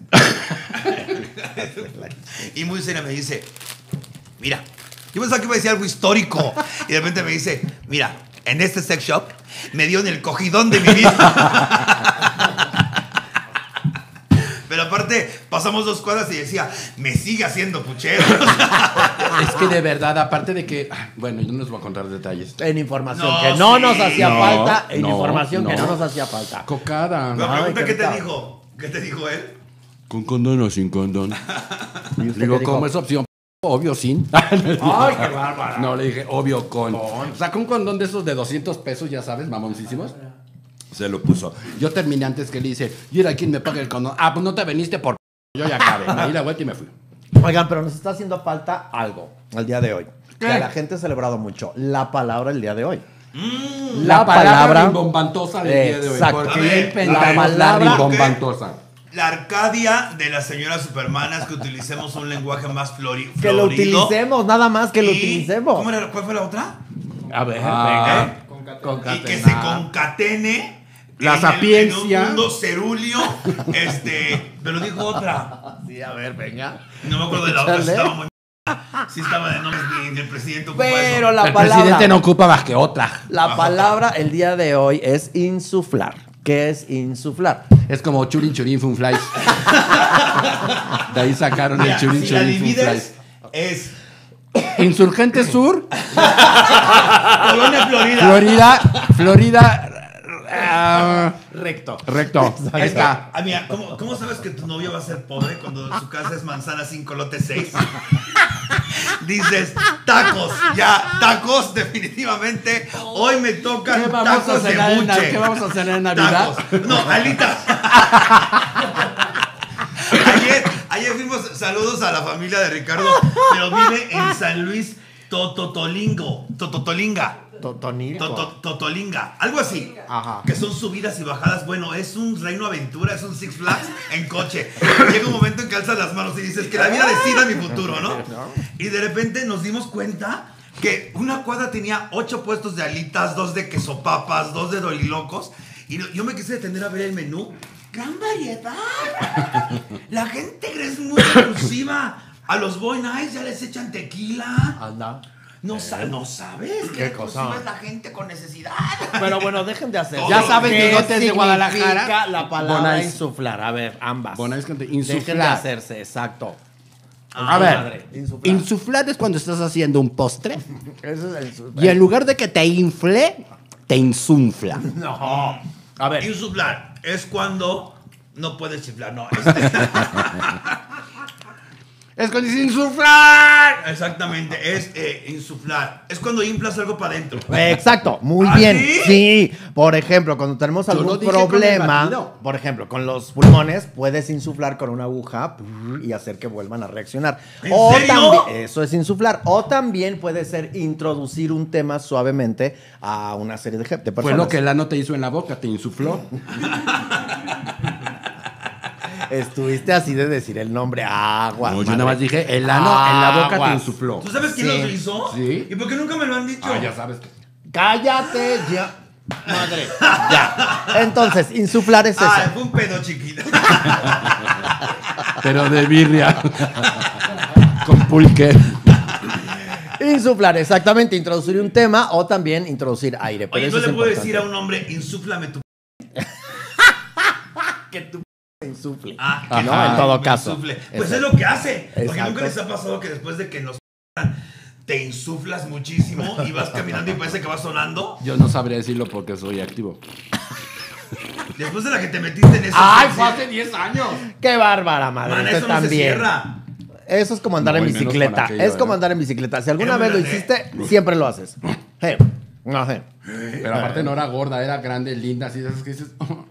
Y muy seria me dice, mira, yo pensaba que iba a decir algo histórico. Y de repente me dice, mira, en este sex shop me dio en el cogidón de mi vida. Pero aparte aparte, pasamos 2 cuadras y decía, me sigue haciendo puchero.
Es que de verdad, aparte de que. Bueno, yo no les voy a contar detalles.
En información
No,
que no
sí.
nos hacía
No,
falta. En
no,
información que
no.
no nos hacía falta.
Cocada.
Me
Ay,
pregunta
qué
qué te
rica.
dijo. ¿Qué te dijo él?
¿Con condón o sin condón?
¿Y usted
Digo,
qué dijo?
¿cómo es opción? Obvio, sin.
Ay, qué bárbara.
No, le dije, obvio, con. O sea, con un condón de esos de 200 pesos, ya sabes, mamoncísimos. Se lo puso. Yo terminé antes que le dice, ¿y era quién me paga el condón? Ah, pues no te veniste por. Yo ya acabé. Me di la vuelta y me fui.
Oigan, pero nos está haciendo falta algo el día de hoy.
¿Qué?
Que a la gente ha celebrado mucho. La palabra el día de hoy.
La palabra rimbombantosa del día de hoy.
Exacto.
Porque
A ver,
ya inventamos
la
la
palabra-
rimbombantosa.
La Arcadia de la señora Supermana es que utilicemos un lenguaje más florido.
Que lo utilicemos, nada más que lo utilicemos.
¿Cuál fue la otra?
A ver,
Ah.
venga.
Y que se concatene.
La
en
sapiencia.
En un mundo cerúleo. Me lo dijo otra.
Sí, a ver, venga.
No me acuerdo de la otra.
Échale.
Estaba muy. Sí, estaba de nombres ni el presidente ocupa
Pero
eso.
la
El
palabra.
presidente no ocupa más que otra.
La palabra el día de hoy es insuflar. ¿Qué es insuflar?
Es como churin churin fun flies. De ahí sacaron
Mira,
el churin
si la
churin fun
divides,
flies.
es
Insurgente Sur,
Colonia Florida.
Florida.
Recto.
Recto. Ahí está.
Ah, mira, ¿cómo sabes que tu novio va a ser pobre cuando su casa es manzana 5 lote 6? Dices, tacos, ya, tacos, definitivamente. Hoy me tocan
¿Qué vamos a
tacos de
cenar en
buche.
¿Qué vamos a cenar en Navidad?
Tacos. No, alitas. Ayer fuimos, saludos a la familia de Ricardo, pero vive en San Luis Totolinga. Totolinga, algo así.
Ajá.
Que son subidas y bajadas. Bueno, es un Reino Aventura, es un Six Flags en coche. Llega un momento en que alzas las manos y dices que la vida decida mi futuro, ¿no? Y de repente nos dimos cuenta que una cuadra tenía 8 puestos de alitas, 2 de quesopapas, 2 de dolilocos. Y yo me quise detener a ver el menú. ¡Gran variedad! La gente es muy exclusiva. A los Boy Nights ya les echan tequila.
Anda.
No sabes
¿Qué
qué
cosa?
cosa es la gente con necesidad.
Pero bueno, dejen de hacer.
Ya
saben
¿Qué
que no te es de Guadalajara.
significa la palabra
Bonais.
insuflar? A ver, ambas.
Bonais con
Dejen de
insuflar.
hacerse, exacto.
A ver,
Madre, insuflar.
insuflar es cuando estás haciendo un postre
Eso es el insuflar.
y en lugar de que te infle, te insufla.
No. A ver.
Insuflar es cuando no puedes chiflar, no.
Es cuando dices insuflar.
Exactamente, es insuflar. Es cuando inflas algo para adentro.
Exacto, muy
¿Ah,
bien.
sí?
Sí, por ejemplo, cuando tenemos
Yo
algún
lo dije con el
problema,
batido.
por ejemplo, con los pulmones, puedes insuflar con una aguja y hacer que vuelvan a reaccionar.
¿En
O
serio?
también, eso es insuflar. O también puede ser introducir un tema suavemente a una serie de personas.
Fue lo que el ano te hizo en la boca, te insufló.
Estuviste así de decir el nombre agua.
No, yo
madre.
nada más dije, el ano en la boca te
Aguas.
insufló.
¿Tú sabes quién
Sí.
lo hizo?
Sí.
¿Y por qué nunca me lo han dicho?
Ah, ya sabes que...
Cállate ya. Madre. Ya. Entonces, insuflar es eso.
Ah, fue un pedo chiquito.
Pero de birria. Con pulque.
Insuflar, exactamente, introducir un tema o también introducir aire. Pero
Oye,
eso
no
es
le puedo
importante.
decir a un hombre, insúflame tu...
que tu insufle.
Ah,
No,
Ajá.
en todo
me
caso.
insufle. Pues
Exacto.
es lo que hace. Porque
Exacto.
nunca les ha pasado que después de que nos te insuflas muchísimo y vas caminando y parece que vas sonando.
Yo no sabría decirlo porque soy activo.
Después de la que te metiste en eso.
¡Ay, fue hace 10 años!
Qué bárbara, madre.
Man,
Usted
eso no se
también.
cierra.
Eso es como andar
No,
en
y menos
bicicleta.
con aquello,
Es como
¿eh?
andar en bicicleta. Si alguna
Era
vez lo
verdad,
hiciste, siempre lo haces. No,
Pero aparte no era gorda, era grande, linda, así de esas que dices...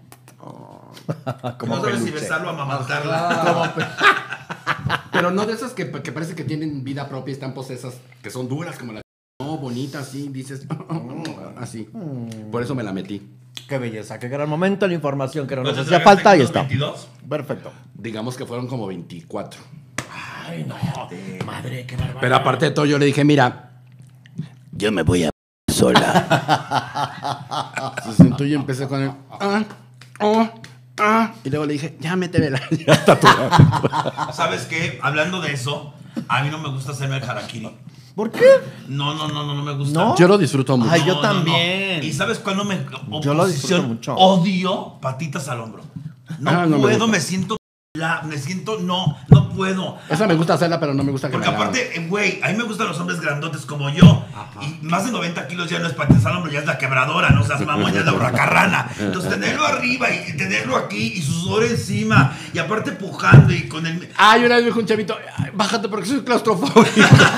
como
no sabes si
peluche.
besarlo o amamantarla.
Pero no de esas que parece que tienen vida propia y están posesas, que son duras como la... No, bonitas, sí, dices... Así. Por eso me la metí.
Qué belleza, qué gran momento. La información que no nos
Entonces,
hacía
¿tragaste
falta, ahí
con
está.
los 22?
Perfecto.
Digamos que fueron como 24.
Ay, no. Madre, qué bárbara.
Pero aparte de todo, yo le dije, mira, yo me voy a sola. Se sentó y empecé con el... Y luego le dije, ya métemela. Ya está todo.
¿Sabes qué? Hablando de eso, a mí no me gusta hacerme el harakiri.
¿Por qué?
No me gusta.
¿No?
Yo lo disfruto mucho.
Ay, yo también.
¿Y sabes cuándo me
Yo lo disfruto
oposición?
mucho.
Odio patitas al hombro. No
Ah, no me
puedo,
gusta.
me siento me siento, no puedo.
Esa me gusta hacerla, pero no me gusta que
Porque
me la hagan.
aparte, güey, a mí me gustan los hombres grandotes como yo. Y más de 90 kilos ya no es patinzar, hombre, ya es la quebradora, no seas mamón, ya es la hurracarrana. Entonces, tenerlo arriba y tenerlo aquí y su sudor encima. Y aparte pujando y con el...
Ay, una vez me dijo un chavito, "Ay, bájate porque soy claustrofóbico".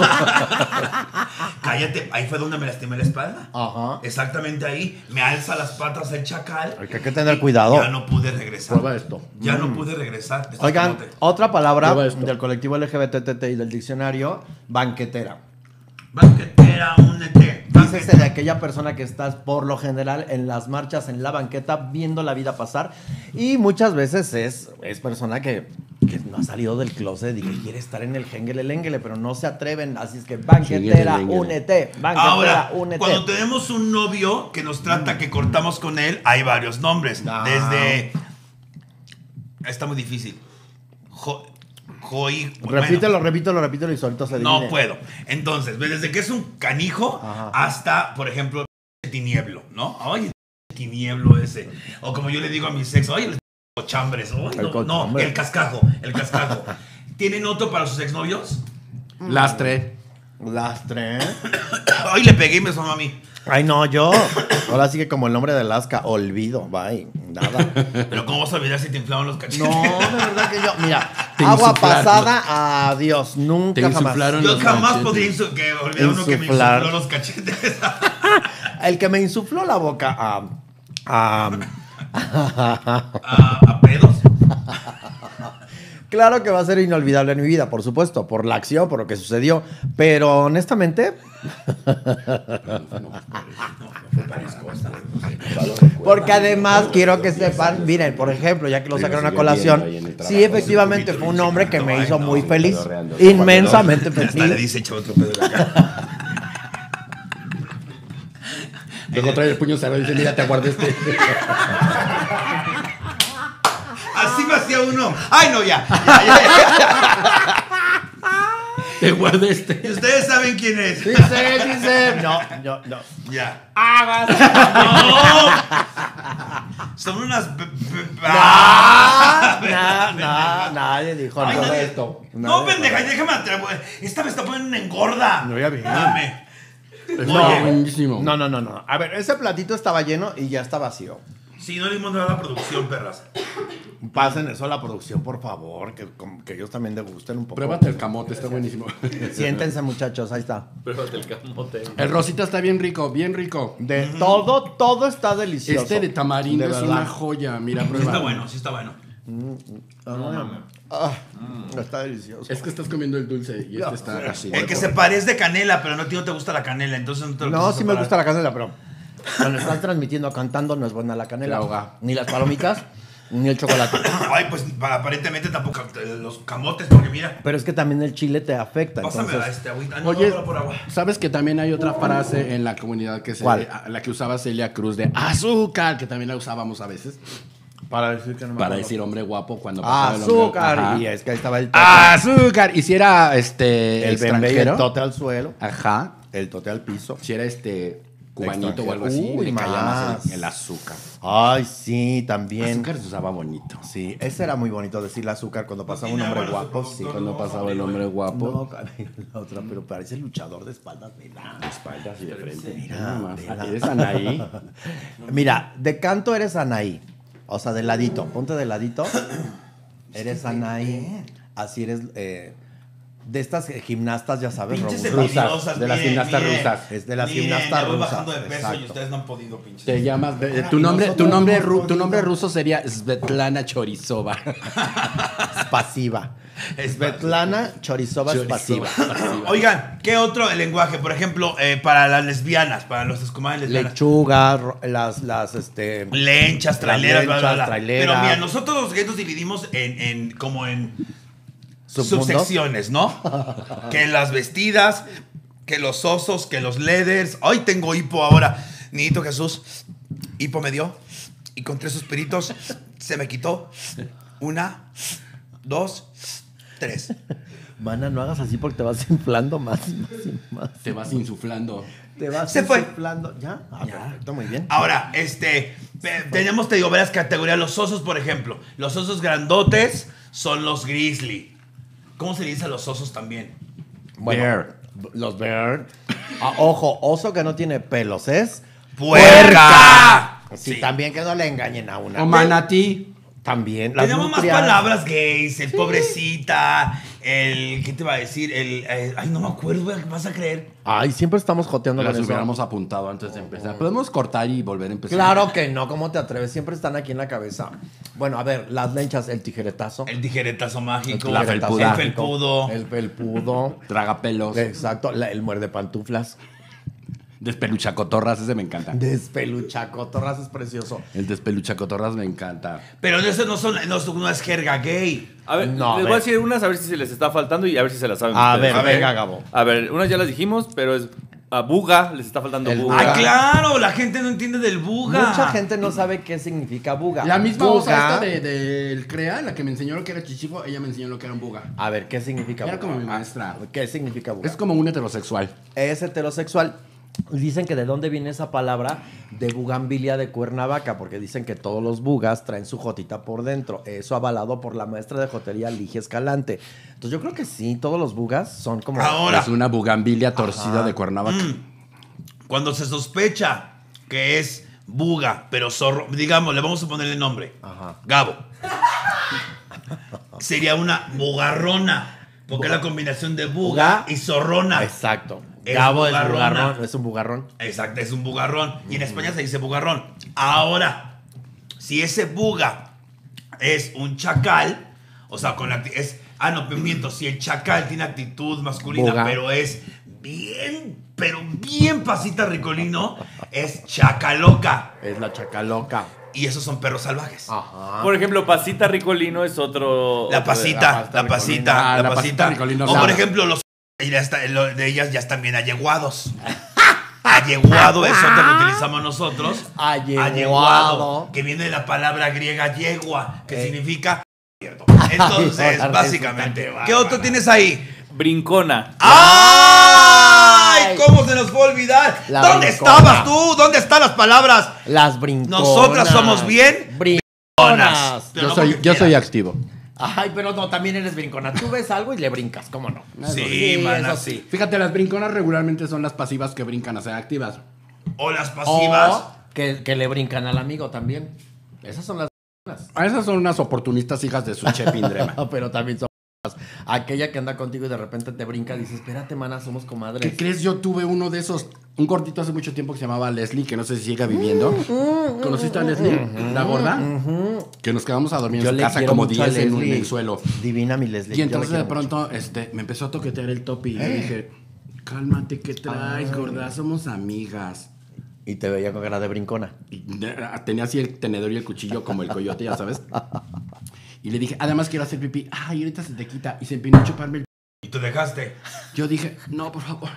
Cállate, ahí fue donde me lastimé la espalda.
Ajá.
Exactamente ahí. Me alza las patas el chacal.
Hay que tener cuidado.
Ya no pude regresar.
Prueba esto.
Ya no pude regresar. Esto
Oigan,
es como
otra palabra
Prueba esto.
del colectivo LGBTT y del diccionario, banquetera.
banquetera, únete.
Dícese de aquella persona que estás por lo general en las marchas, en la banqueta, viendo la vida pasar. Y muchas veces es persona que no ha salido del closet y que quiere estar en el jenguele, pero no se atreven. Así es que banquetera,
Jenguele.
únete. Banquetera,
Ahora,
únete.
cuando tenemos un novio que nos trata, que cortamos con él, hay varios nombres.
Ah.
Desde... Está muy difícil.
Repítelo y solito se
No
divide.
puedo. Entonces, desde que es un canijo
Ajá.
hasta, por ejemplo, el tinieblo, ¿no? Oye, el tinieblo ese. O como yo le digo a mi sexo, oye, el cochambres. Oye,
El
no, no,
cochambre.
el cascajo. ¿Tienen otro para sus exnovios?
Lastre.
Lastre.
Hoy le pegué y me sonó a mí.
Ay, no, yo. Ahora sí que como el nombre de Alaska, olvido. Bye. Nada.
Pero ¿cómo vas a olvidar si te inflaban los cachetes?
No, de verdad que yo. Mira,
Te
agua
insuflaron.
pasada, adiós. Nunca
Te
jamás.
insuflaron.
Yo
los
jamás
cachetes.
podría olvidar uno que me
Insuflar.
insufló los cachetes.
El que me insufló la boca a
¿A pedos?
Claro que va a ser inolvidable en mi vida, por supuesto, por la acción, por lo que sucedió. Pero honestamente. Porque además quiero que sepan, miren, por ejemplo, ya que lo sacaron a colación, sí, efectivamente fue un hombre que me hizo muy feliz, inmensamente
Hasta le
feliz.
dice echaba otro pedo de acá.
Luego trae el puño cerrado y dice, mira, te aguardé este.
Así me hacía uno. ¡Ay, no, ya!
Te guardé este.
Y ustedes saben quién es.
Dice. No.
Ya.
Hagas.
No. Son unas...
Nadie dijo
Ay,
nada
nadie-
de esto.
No, pendeja, déjame atrevo. Esta me está poniendo una engorda.
No, ya vi.
Dame.
No, buenísimo.
No. A ver, ese platito estaba lleno y ya está vacío.
Si no le dimos nada a la producción, perras.
Pasen eso a la producción, por favor, que ellos también degusten un poco.
Pruébate el camote, está buenísimo.
Siéntense, muchachos, ahí está.
Pruébate el camote.
El rosita está bien rico, bien rico.
De todo está delicioso.
Este de tamarindo
De
es
verdad.
una joya. Mira,
Sí
prueba.
está bueno, sí está bueno.
Está delicioso.
Es que estás comiendo el dulce y este está así.
El que se parece de canela, pero no, a ti no te gusta la canela, entonces no te lo
No,
quise
sí me
separar.
gusta la canela, pero cuando estás transmitiendo, cantando, no es buena la canela.
Te ahoga.
Ni las palomitas, ni el chocolate.
Ay, pues aparentemente tampoco los camotes, porque mira,
Pero es que también el chile te afecta.
pásame
Entonces,
este agüita. No,
Oye,
no, por agua.
¿sabes que también hay otra frase en la comunidad que
¿Cuál?
la que usaba Celia Cruz de azúcar, que también la usábamos a veces,
para decir que no me
para
acuerdo.
decir hombre guapo cuando pasaba el hombre.
Azúcar.
Ajá.
Y es que ahí estaba el
Azúcar. Y si era
el bembe y
extranjero.
el tote al suelo,
Ajá.
el tote al piso.
Si era cubanito o algo
Extranjero.
así,
Uy,
le caía más
más.
el azúcar.
Ay, sí, también.
Azúcar se usaba bonito.
Sí, ese era muy bonito decirle azúcar cuando pasaba un hombre guapo. Sí.
Cuando pasaba el hombre guapo.
No, la otra, pero parece luchador de espaldas, mira.
De espaldas y de frente.
Mira,
Nada más.
mira.
¿Eres Anaí?
Mira, de canto eres Anaí. O sea, de ladito. Ponte de ladito. Eres Anaí. Así eres. De estas gimnastas, ya sabes,
Pinches
robustas.
envidiosas,
de las
miren,
gimnastas
miren.
rusas.
Es de las
Miren,
gimnastas
ya voy
rusas.
bajando de peso
Exacto.
y ustedes no han podido, pinches.
Te llamas. Tu
y
nombre,
nosotros no hemos
tu nombre
podido.
ruso sería Svetlana Chorizova.
Pasiva. Svetlana Chorizova es pasiva.
Oigan, ¿qué otro lenguaje? Por ejemplo, para las lesbianas, para nuestras comadres lesbianas.
Lechuga, las
Lenchas, traileras, bla, bla,
lenchas,
bla.
traileras.
Pero mira, nosotros los gays nos dividimos como en
¿Submundos?
subsecciones, ¿no? Que las vestidas, que los osos, que los leathers. Hoy tengo hipo ahora. Niñito Jesús, hipo me dio. Y con 3 suspiritos se me quitó. 1, 2, 3.
Mana, no hagas así porque te vas inflando más y más y más.
Te vas insuflando.
Te vas
Se fue.
inflando. ¿Ya? Perfecto, muy bien.
Ahora, tenemos, te digo, varias categorías. Los osos, por ejemplo. Los osos grandotes son los grizzly. ¿Cómo se le dice a los osos también?
Bueno,
Bear.
los bear. Ah, ojo, oso que no tiene pelos es
¡Puerca!
Sí,
Sí.
también que no le engañen a una.
O manatí.
También. Las
Tenemos más
nutrias.
palabras gays, el pobrecita, el... ¿Qué te iba a decir? Ay, no me acuerdo, güey, ¿qué vas a creer?
Ay, siempre estamos joteando
Las
con eso.
hubiéramos apuntado antes de empezar. Podemos cortar y volver a empezar.
Claro que no, ¿cómo te atreves? Siempre están aquí en la cabeza. Bueno, a ver, las lenchas, el tijeretazo.
El tijeretazo mágico,
La felpuda.
el felpudo.
El felpudo.
Tragapelos.
Exacto, el muerde pantuflas.
Despeluchacotorras, ese me encanta.
Despeluchacotorras es precioso.
El despeluchacotorras me encanta.
Pero eso no es jerga gay.
A ver,
No, a
les
ver.
voy a decir unas a ver si se les está faltando y a ver si se las saben.
A
ustedes.
ver, venga, Gabo.
A ver, unas ya las dijimos, pero es buga, les está faltando
El
buga.
¡Ay, claro! La gente no entiende del buga.
Mucha gente no sabe qué significa buga.
La misma
Buga.
osa esta del CREA, la que me enseñó lo que era chichifo, ella me enseñó lo que era un buga.
A ver, ¿qué significa
Era
buga?
como mi maestra.
¿Qué significa buga?
Es como un heterosexual.
Es heterosexual. Dicen que de dónde viene esa palabra de bugambilia de Cuernavaca, porque dicen que todos los bugas traen su jotita por dentro. Eso avalado por la maestra de jotería Ligia Escalante. Entonces yo creo que sí, todos los bugas son como...
Ahora,
Es una bugambilia torcida de Cuernavaca.
cuando se sospecha que es buga, pero zorro, digamos, le vamos a ponerle nombre.
Ajá.
Gabo. Sería una bugarrona, porque es la combinación de buga y zorrona.
Exacto.
Es
Gabo es
bugarrona.
bugarrón, es un bugarrón.
Exacto, es un bugarrón. Y en España se dice bugarrón. Ahora, si ese buga es un chacal, o sea, con la no, miento, si el chacal tiene actitud masculina,
Buga.
pero es pero bien pasita ricolino, es chacaloca.
Es la chacaloca.
Y esos son perros salvajes.
Ajá.
Por ejemplo, pasita ricolino es otro.
La
otro-
pasita, la pasita,
Ah,
la
la pasita
pasita.
ricolino,
O
sí.
por ejemplo, de ellas ya están bien alleguados. Alleguado es otro que utilizamos nosotros.
Alleguado.
Que viene de la palabra griega yegua, que significa... Entonces,
Ay,
básicamente,
resulta que
¿qué otro tienes ahí?
Brincona.
¡Ay! ¿Cómo se nos fue a olvidar?
La
¿Dónde
brincona.
estabas tú? ¿Dónde están las palabras?
Las brinconas.
Nosotras somos bien
brinconas.
Pero no
Yo
porque
soy
quieras.
activo.
Ay, pero no, también eres brincona. Tú ves algo y le brincas, ¿cómo no?
Sí, mana,
eso
sí.
Fíjate, las brinconas regularmente son las pasivas que brincan a ser activas.
O las pasivas.
O que le brincan al amigo también. Esas son las brinconas.
A esas son unas oportunistas hijas de su chepindrema.
Pero también son aquella que anda contigo y de repente te brinca y dices, espérate, mana, somos comadres.
¿Qué crees? Yo tuve uno de esos, un gordito hace mucho tiempo que se llamaba Leslie, que no sé si sigue viviendo. ¿Conociste a Leslie? La gorda. Que nos quedamos a dormir
Yo
en su
le
casa
quiero
como
mucho a
10 en
Leslie.
el suelo.
Divina mi Leslie.
Y
yo
entonces
la
de
quiero mucho.
pronto me empezó a toquetear el topi y yo dije, cálmate, ¿qué traes, gorda? Somos amigas.
Y te veía con cara de brincona.
Y tenía así el tenedor y el cuchillo como el coyote, ya sabes. Y le dije, además quiero hacer pipí. Ay, ahorita se te quita. Y se empinó a chuparme el...
Y tú dejaste.
Yo dije, no, por favor.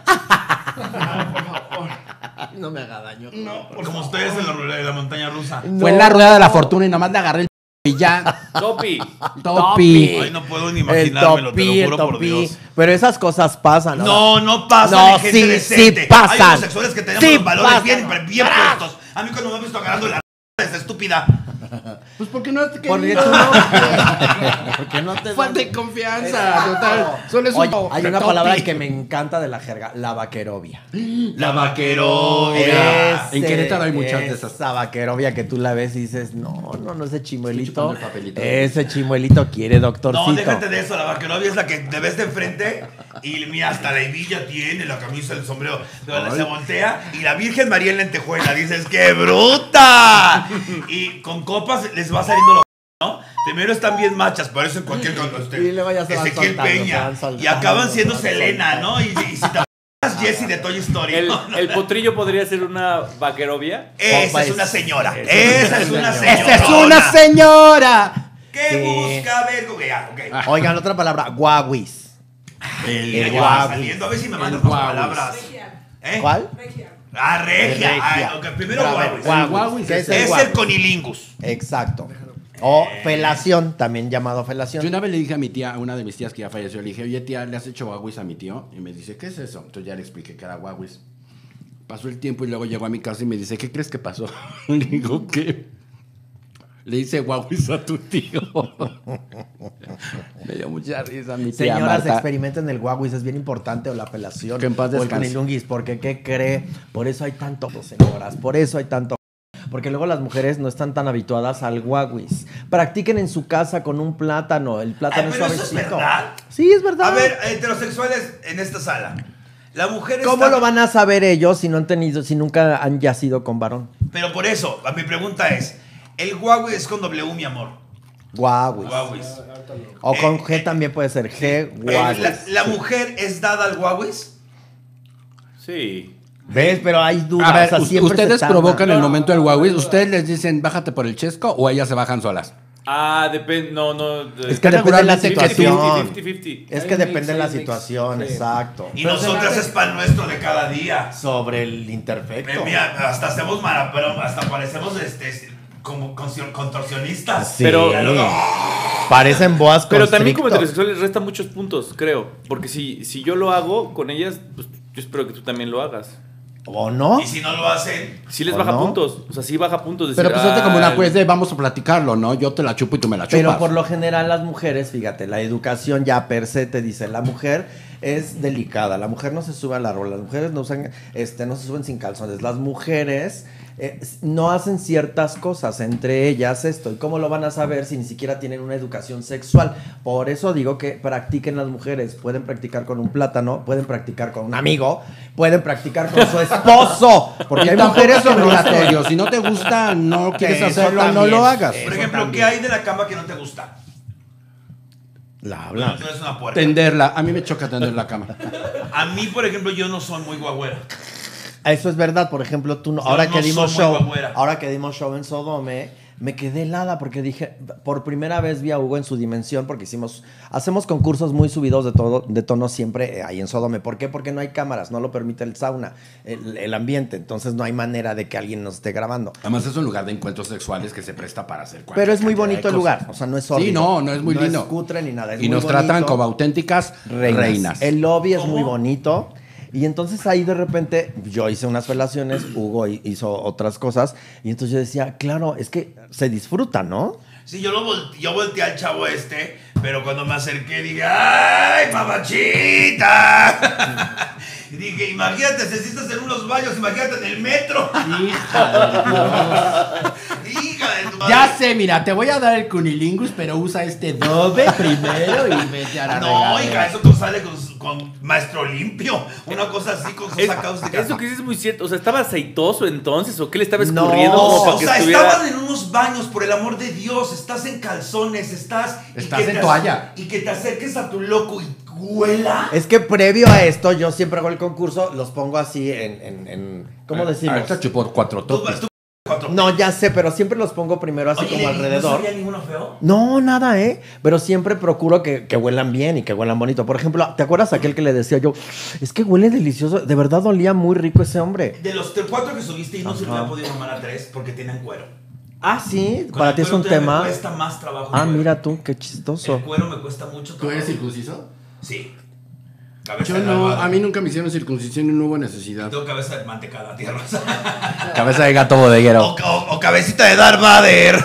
No, por favor.
No me haga daño.
No, por
Como
favor.
ustedes en la montaña rusa.
Fue en la rueda de la fortuna y nomás le agarré el y ya.
Topi.
Topi.
Ay, no puedo ni
El
imaginármelo,
topi,
te
el
lo juro por
topi.
Dios.
Pero esas cosas pasan.
No pasan
No,
en gente
sí,
decente.
sí pasan.
Hay homosexuales que tenemos
Sí
los valores
pasan.
bien puestos. A mí cuando me he visto agarrando la esa estúpida.
Pues porque no te
Porque
quería.
tú no quieres. Porque no te
Falta de confianza, total. Solo es
Oye,
un
hay una
topi.
palabra que me encanta de la jerga, la vaquerovia.
La vaquerovia.
En Querétaro hay muchas de esas.
Esa vaquerovia que tú la ves y dices, no, ese chimuelito.
chupando el papelito.
Ese chimuelito quiere doctorcito.
No, déjate de eso, la vaquerovia es la que te ves de frente y mira, hasta la hebilla tiene, la camisa, el sombrero, pero se voltea y la Virgen María en lentejuela, dices, ¡qué bruta! Y con copas les va saliendo lo ¿no? Primero están bien machas, por eso en cualquier
Y luego ya se van
Ezequiel
soltando, se
Peña
van soltando,
y acaban
se
siendo
van
Selena,
soltando.
¿no? Y si te acuerdas Jessie de Toy Story.
El potrillo podría ser una vaquerovia.
Esa es una señora. Esa es una señora.
¡Esa es una señora!
¿Qué
Sí.
busca ver? Ok.
Oigan, otra palabra, guaguis.
Mira,
el
ya va
guaguis.
saliendo. A ver si me mandas
El
más
guaguis.
palabras.
Regia.
¿Eh?
¿Cuál?
Regia.
Ah, regia.
Regia.
Ah, ok, primero
Pero a ver,
guaguis.
guaguis.
guaguis
¿Qué
es
es el
Es
guaguis?
el conilingus.
Exacto. O felación, también llamado
Yo
felación.
una vez le dije a mi tía, a una de mis tías que ya falleció, le dije, oye tía, ¿le has hecho guaguis a mi tío? Y me dice, ¿qué es eso? Entonces ya le expliqué que era guaguis. Pasó el tiempo y luego llegó a mi casa y me dice, ¿qué crees que pasó? Le digo, ¿qué? Le dice guauis a tu tío. Me dio mucha risa mi tía
Señoras,
Marta.
experimenten el guaguis, es bien importante, o la apelación.
Que en paz
o el
descanse.
cunilunguis, porque ¿qué cree? Por eso hay tanto, señoras, por eso hay tanto. Porque luego las mujeres no están tan habituadas al guaguis. Practiquen en su casa con un plátano, el plátano
Ay,
es
pero eso es
suavecito.
verdad.
Sí, es verdad.
A ver, heterosexuales en esta sala. La mujer
¿Cómo
está...
lo van a saber ellos si no han tenido, si nunca han yacido con varón?
Pero por eso, mi pregunta es, el guagui es con W, mi amor.
Guaguis.
Guaguis.
O con G también puede ser G, guaguis.
¿La mujer es dada al guaguis?
Sí.
¿Ves? Pero hay dudas.
A ver,
o sea, siempre
ustedes
se
provocan
tarda.
el momento del guauis. ¿Ustedes les dicen bájate por el chesco o ellas se bajan solas?
Depende, no.
Es que depende de la
Seguramente que sí.
situación.
50-50.
Es
Hay
que
un
depende
mix,
de la
hay un mix.
situación,
Sí.
exacto.
Y
Pero
nosotras
se-
es pan nuestro de cada día.
sobre el imperfecto.
Mira, hasta hacemos pero hasta parecemos como contorsionistas.
Sí.
Pero-
Ya luego,
Parecen boas
Pero también como
constrictor.
heterosexuales resta muchos puntos, creo. Porque si yo lo hago con ellas, pues yo espero que tú también lo hagas.
¿O no?
y si no lo hacen,
Sí les
¿O
baja
no?
puntos. O sea, sí baja puntos.
Pero
decir,
pues como una
"Ay,
juez de vamos a platicarlo, ¿no? Yo te la chupo y tú me la chupas.
Pero por lo general las mujeres, fíjate, la educación ya per se te dice, la mujer es delicada, la mujer no se sube a la rola, las mujeres no usan, no se suben sin calzones, las mujeres no hacen ciertas cosas, entre ellas esto, ¿y cómo lo van a saber si ni siquiera tienen una educación sexual? Por eso digo que practiquen las mujeres, pueden practicar con un plátano, pueden practicar con un amigo, pueden practicar con su esposo, porque hay mujeres
es
que no hacen.
obligatorio. Si no te gusta, no quieres
Eso
hacerlo, no
también.
lo hagas.
por
Eso
ejemplo,
también.
¿qué hay de la cama que no te gusta?
La habla.
Tú eres una puerta.
Tenderla. A mí me choca tender la cama.
A mí, por ejemplo, yo no soy muy guagüera.
Eso es verdad, por ejemplo, tú no,
Yo
ahora
no
que dimos
soy muy
show,
guagüera.
ahora que dimos show en Sodome, me quedé helada porque dije, por primera vez vi a Hugo en su dimensión porque hacemos concursos muy subidos de tono siempre ahí en Sodome. ¿Por qué? Porque no hay cámaras, no lo permite el sauna, el ambiente, entonces no hay manera de que alguien nos esté grabando.
Además es un lugar de encuentros sexuales que se presta para hacer cualquier
Pero es muy
cantidad de
bonito el
cosas.
lugar, o sea, no es
Sí,
horrible.
no es muy lindo.
No es cutre ni nada, es
Y
muy
nos tratan
bonito.
como auténticas reinas.
El lobby es
¿Cómo?
muy bonito. Y entonces ahí de repente yo hice unas felaciones, Hugo hizo otras cosas. Y entonces yo decía, claro, es que se disfruta, ¿no?
Sí, yo volteé al chavo pero cuando me acerqué dije, ¡ay, mamachita! Y dije, imagínate, si estás en unos baños, imagínate en el metro. Hija de tu madre.
Ya sé, mira, te voy a dar el cunilingus, pero usa este dobe primero y vete a la
No,
regadera.
hija, eso tú sale con maestro limpio. Una cosa así con sus cáusticas.
Eso que dices es muy cierto. O sea, ¿estaba aceitoso entonces? ¿O qué le estaba
No,
escurriendo como para
O
que
sea,
estuviera...?
estaban en unos baños, por el amor de Dios. Estás en calzones, estás
Estás
que
en
te
toalla.
Y que te acerques a tu loco y huela.
Es que previo a esto, yo siempre hago el concurso, los pongo así ¿cómo decimos?
Ahorita chupó 4 topes.
No, ya sé, pero siempre los pongo primero así
Oye,
como
¿no
alrededor.
sabía ninguno feo?
No, nada, ¿eh? Pero siempre procuro que huelan bien y que huelan bonito. Por ejemplo, ¿te acuerdas aquel que le decía yo? Es que huele delicioso. De verdad olía muy rico ese hombre.
De los 4 que subiste y no se me ha podido mamar a 3 porque tienen cuero.
Ah, sí,
Con
para
el
ti es
cuero
un
todavía
tema.
Me cuesta más trabajo.
Ah,
el cuero.
mira tú, qué
El
chistoso.
cuero me cuesta mucho trabajo.
¿Tú eres circunciso?
Sí. Cabeza
Yo
de
no,
malvado.
a mí nunca me hicieron circuncisión y no hubo necesidad.
Tengo cabeza de mantecada, tierra.
Cabeza de gato bodeguero.
o cabecita de Darth Vader.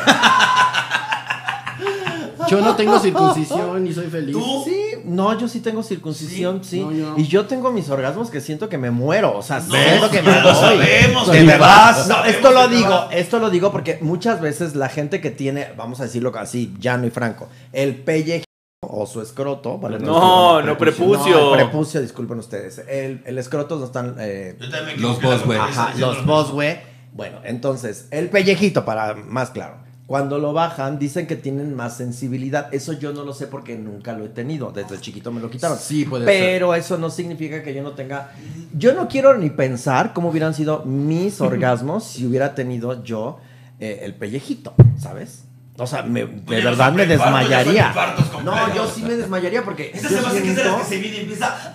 Yo no tengo circuncisión y soy feliz.
¿Tú?
Sí, no, yo sí tengo circuncisión, sí.
No, yo no.
Y yo tengo mis orgasmos que siento que me muero. O sea,
No,
siento que me
ya lo
voy.
sabemos,
De
que te
verdad.
vas,
No,
sabemos
esto lo
que te
digo,
vas.
esto lo digo porque muchas veces la gente que tiene, vamos a decirlo así, llano y franco, el pellejo o su escroto, ¿vale?
No,
es
no,
el
prepucio.
prepucio, disculpen ustedes. El escroto no están.
Yo también me
Los
equivoqué,
vos, güey.
la
Ajá,
mujer,
los
lo
vos,
mismo.
güey. Bueno, entonces, el pellejito, para más claro. Cuando lo bajan, dicen que tienen más sensibilidad. Eso yo no lo sé porque nunca lo he tenido. Desde chiquito me lo quitaron.
Sí, puede
Pero eso no significa que yo no tenga. Yo no quiero ni pensar cómo hubieran sido mis orgasmos si hubiera tenido yo el pellejito, ¿sabes? O sea, de
Oye,
verdad
los
me
infartos,
desmayaría.
los infartos completos.
No, yo sí me desmayaría porque.
Esta
yo
se me hace que es de las
siento-
que se viene y empieza.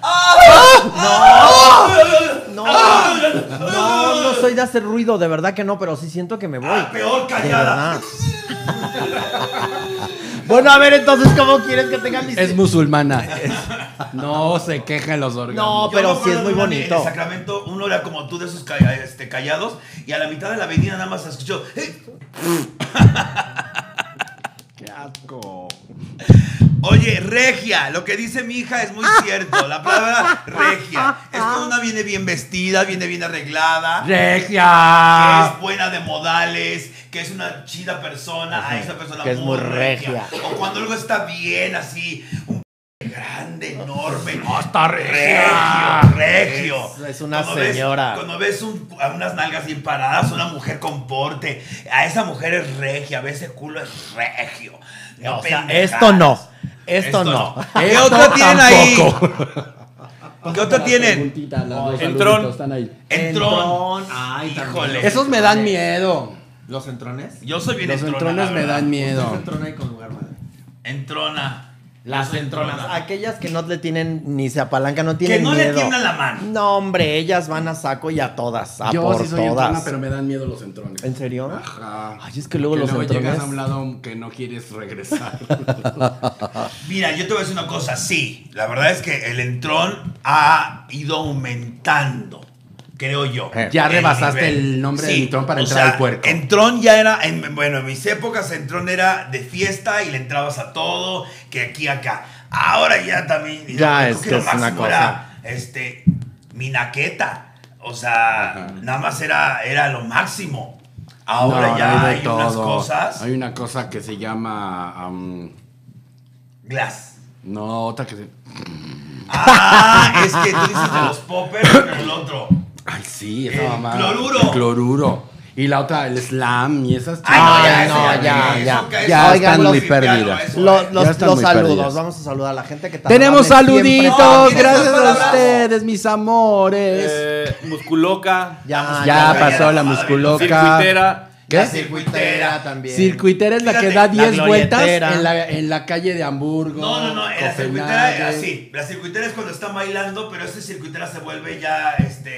No soy de hacer ruido, de verdad que no, pero sí siento que me voy.
Peor
De
callada.
verdad. Bueno, a ver, entonces, ¿cómo quieres que tenga mis...
Es musulmana. No se queja en los órganos.
No,
Yo
pero
me
sí
acuerdo
es muy
de una
bonito.
En Sacramento, uno era como tú de esos callados y a la mitad de la avenida nada más se escuchó.
asco.
Oye, regia, lo que dice mi hija es muy cierto. La palabra regia es cuando una viene bien vestida, viene bien arreglada, que
¡Regia!
es buena de modales, que es una chida persona, a esa persona
que es muy regia.
O cuando algo está bien así, un grande, enorme.
¡Hasta regia!
Regio.
Es una
Cuando ves-
señora.
cuando ves a unas nalgas bien paradas, una mujer con porte, a esa mujer es regia, ve ese culo es regio.
O sea,
pendejadas.
esto no. Esto no.
¿Qué
Esto
otra tienen ahí?
tampoco.
¿Qué otra tienen?
Entrón.
Están ahí.
Entrón.
Ay,
Híjole.
Esos me dan miedo.
¿Los entrones?
Yo soy bien
Los
entrona,
entrones
la
me
verdad.
dan miedo.
Entrona y con lugar, madre.
Entrona.
Las
Yo soy
entronas.
entrona.
Aquellas que no le tienen ni se apalancan, no tienen
Que no
miedo.
le tiemblan la mano.
No, hombre, ellas van a saco y a todas. A
Yo
por
sí soy
todas.
entrona, pero me dan miedo los entrones.
¿En serio?
Ajá.
Ay, es que luego
Que
los
luego
entrones.
llegas a un lado que no quieres regresar.
Mira, yo te voy a decir una cosa, sí, la verdad es que el entrón ha ido aumentando, creo yo.
Ya
El
rebasaste
nivel.
el nombre de entrón para
o
entrar
sea,
al puerco.
Entrón ya era, bueno, en mis épocas entrón era de fiesta y le entrabas a todo, que aquí, acá. Ahora ya también.
Ya,
creo
es que
lo
es una
máximo
cosa.
era, mi naqueta. O sea,
Ajá.
nada más era lo máximo. Ahora
No,
ya
de
hay unas
todo.
cosas.
Hay una cosa que se llama.
Glass.
No, otra que se.
Ah, es que tú dices de los poppers, pero el otro.
Ay, sí, esa
El
mamá.
cloruro.
El cloruro. Y la otra, el slam y esas.
Ay, no, ya,
Ay,
eso
no,
ya,
ya,
eso
ya.
que es-
Ya
Oigan,
están
los-
muy perdidas.
eso,
Los
Ya están
los
muy
saludos,
perdidas.
vamos a saludar a la gente que tan
Tenemos
amable siempre
saluditos,
está.
gracias a
Palabras.
ustedes, mis amores.
Musculoca.
Ya,
ya
ya,
pasó
ya,
la
ya,
musculoca.
Circuitera.
¿Qué?
La circuitera.
también.
Circuitera es la que
Fíjate,
da
la
10 vueltas
glorietera.
en la calle de Hamburgo.
No, la
Copenhague.
circuitera así. La circuitera es cuando están bailando, pero esta circuitera se vuelve ya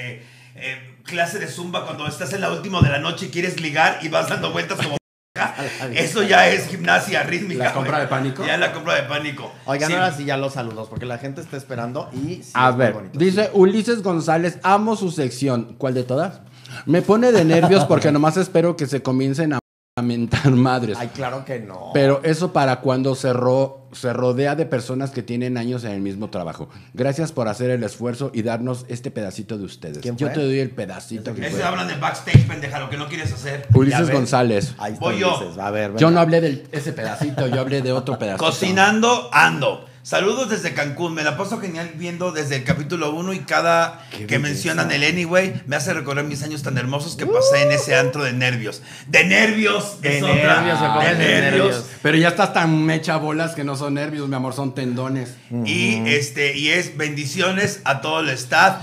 clase de zumba cuando estás en la última de la noche y quieres ligar y vas dando vueltas como eso ya es gimnasia rítmica.
¿La compra
güey.
de pánico?
Ya la compra de pánico.
Oigan,
Sí.
ahora sí ya los saludos, porque la gente está esperando y sí,
A
es muy
ver,
bonito.
dice Ulises González, amo su sección. ¿Cuál de todas? Me pone de nervios porque nomás espero que se comiencen a mentar madres.
Ay, claro que no.
Pero eso para cuando se rodea de personas que tienen años en el mismo trabajo. Gracias por hacer el esfuerzo y darnos este pedacito de ustedes.
¿Quién
Yo
fue?
te doy el pedacito que
Ese
fue.
hablan de backstage, pendeja, lo que no quieres hacer.
Ya
Ulises
ves.
González.
Ahí está
Voy yo.
Ulises. A ver,
Yo
venga.
no hablé de ese pedacito, yo hablé de otro pedacito.
Cocinando ando. Saludos desde Cancún. Me la paso genial viendo desde el capítulo 1 y cada que mencionan el Anyway me hace recordar mis años tan hermosos que pasé en ese antro de nervios. ¡De nervios!
De
es
nervios,
otra.
se ponen de nervios.
Pero ya estás tan mecha bolas que no son nervios, mi amor, son tendones.
Y es bendiciones a todo el staff.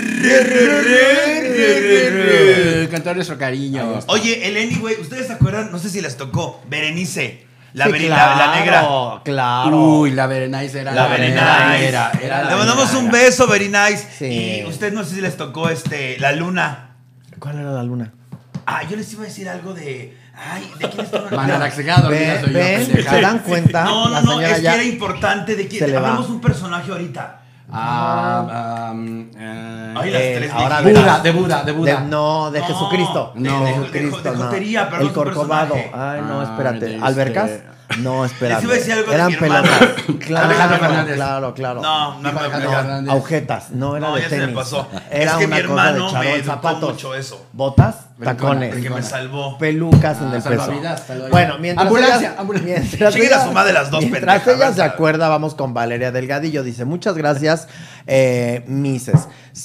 Con todo nuestro cariño.
Oye, el Anyway, ¿ustedes se acuerdan? No sé si les tocó. Berenice. La,
Sí,
la negra.
Claro.
Uy, la Berenice era
La Berenice.
Era
Le
la
mandamos un
Berenice.
beso, Berenice.
Sí.
Y ustedes no sé si les tocó la luna.
¿Cuál era la luna?
Ah, yo les iba a decir algo de. Ay, ¿de quién estaban
Mana, la
hablando?
que se queda dormida soy yo,
Ven,
pendeja.
¿se dan cuenta?
No,
La
no,
señora
es que
ya
era importante de
se
quién.
le va.
Hablamos un personaje ahorita. Ay, las tres
ahora
viejitas.
Buda, de Buda.
No, de
No,
Jesucristo.
no,
de
de
Jesucristo, no.
jotería, pero
El
no es un
Corcovado.
personaje.
Ay, no,
Ah,
espérate.
de
¿Albercas?
Les iba
No,
a
espérate.
decir algo de
Eran
mi hermana.
pelotas.
Alejandro
Claro,
Fernández.
claro.
No, no,
Dijo Alejandro
ya.
Fernández.
Agujetas, no era
No,
de
ya se me
tenis.
pasó.
Era
Es que
una
mi
cosa
hermano
de charol,
me educó
zapatos,
mucho eso.
botas,
Brincona,
tacones,
El que me salvó.
pelucas en
Ah,
el peso.
salvavidas, salvavidas.
Bueno, mientras
Ambulancia,
ella,
ambulancia.
mientras
Chinguen a
ella-
su madre las dos
mientras
pendejas,
ella se
¿sabes?
acuerda, vamos con Valeria Delgadillo. Dice, muchas gracias, Mises.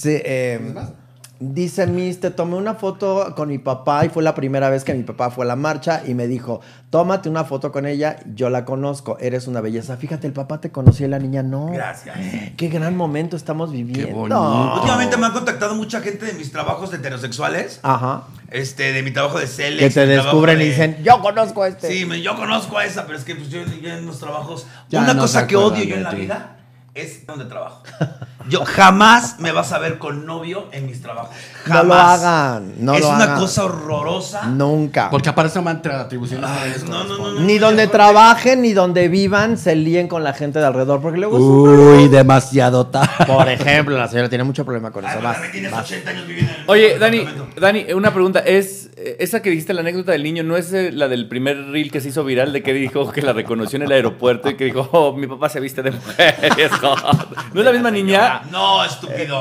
Dice Miss, te tomé una foto con mi papá y fue la primera vez que mi papá fue a la marcha y me dijo, tómate una foto con ella, yo la conozco, eres una belleza. Fíjate, el papá te conoció y la niña no.
Gracias.
Qué gran momento estamos viviendo.
Qué bonito.
Últimamente me han contactado mucha gente de mis trabajos de heterosexuales.
Ajá.
De mi trabajo de Celex.
Que te
mi trabajo
descubren y
de-
dicen, yo conozco a este.
Sí, yo conozco a esa, pero es que pues, yo en los trabajos.
Ya
una
no
cosa
se
que
acuerdan
odio yo
de
en la
ti.
vida es donde trabajo. Yo jamás me vas a ver con novio en mis trabajos.
No lo
Jamás.
hagan, no
es
lo
una
hagan.
cosa horrorosa.
Nunca.
Porque aparece mantra atribuciones.
No.
Ni donde trabajen, ni donde vivan, se líen con la gente de alrededor. Porque luego,
Uy, demasiado tarde.
por ejemplo, la señora tiene mucho problema con eso.
Ay,
Vas,
Dani, tienes
vas.
80 años viviendo en el
Oye,
mismo
Dani,
departamento.
una pregunta. ¿Es esa que dijiste, la anécdota del niño, no es la del primer reel que se hizo viral de que dijo que la reconoció en el aeropuerto y que dijo, oh, mi papá se viste de mujer? ¿No es la misma niña?
No, estúpido.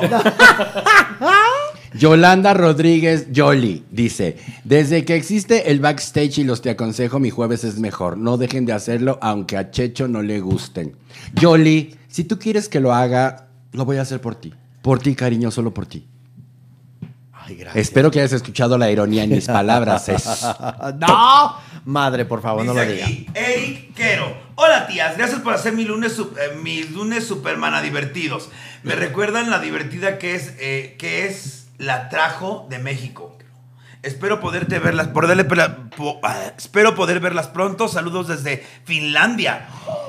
Yolanda Rodríguez Yoli dice: desde que existe el backstage y los te aconsejo, mi jueves es mejor. No dejen de hacerlo, aunque a Checho no le gusten. Yoli, si tú quieres que lo haga, lo voy a hacer por ti. Por ti, cariño, solo por ti.
Ay, gracias.
Espero que hayas escuchado la ironía en mis palabras.
¡No! Madre, por favor, no lo
Dice
diga.
aquí, Eric Quero. Hola tías, gracias por hacer mis lunes Supermana divertidos. Me recuerdan la divertida que es la Trajo de México. Espero poderte verlas, espero poder verlas pronto. Saludos desde Finlandia.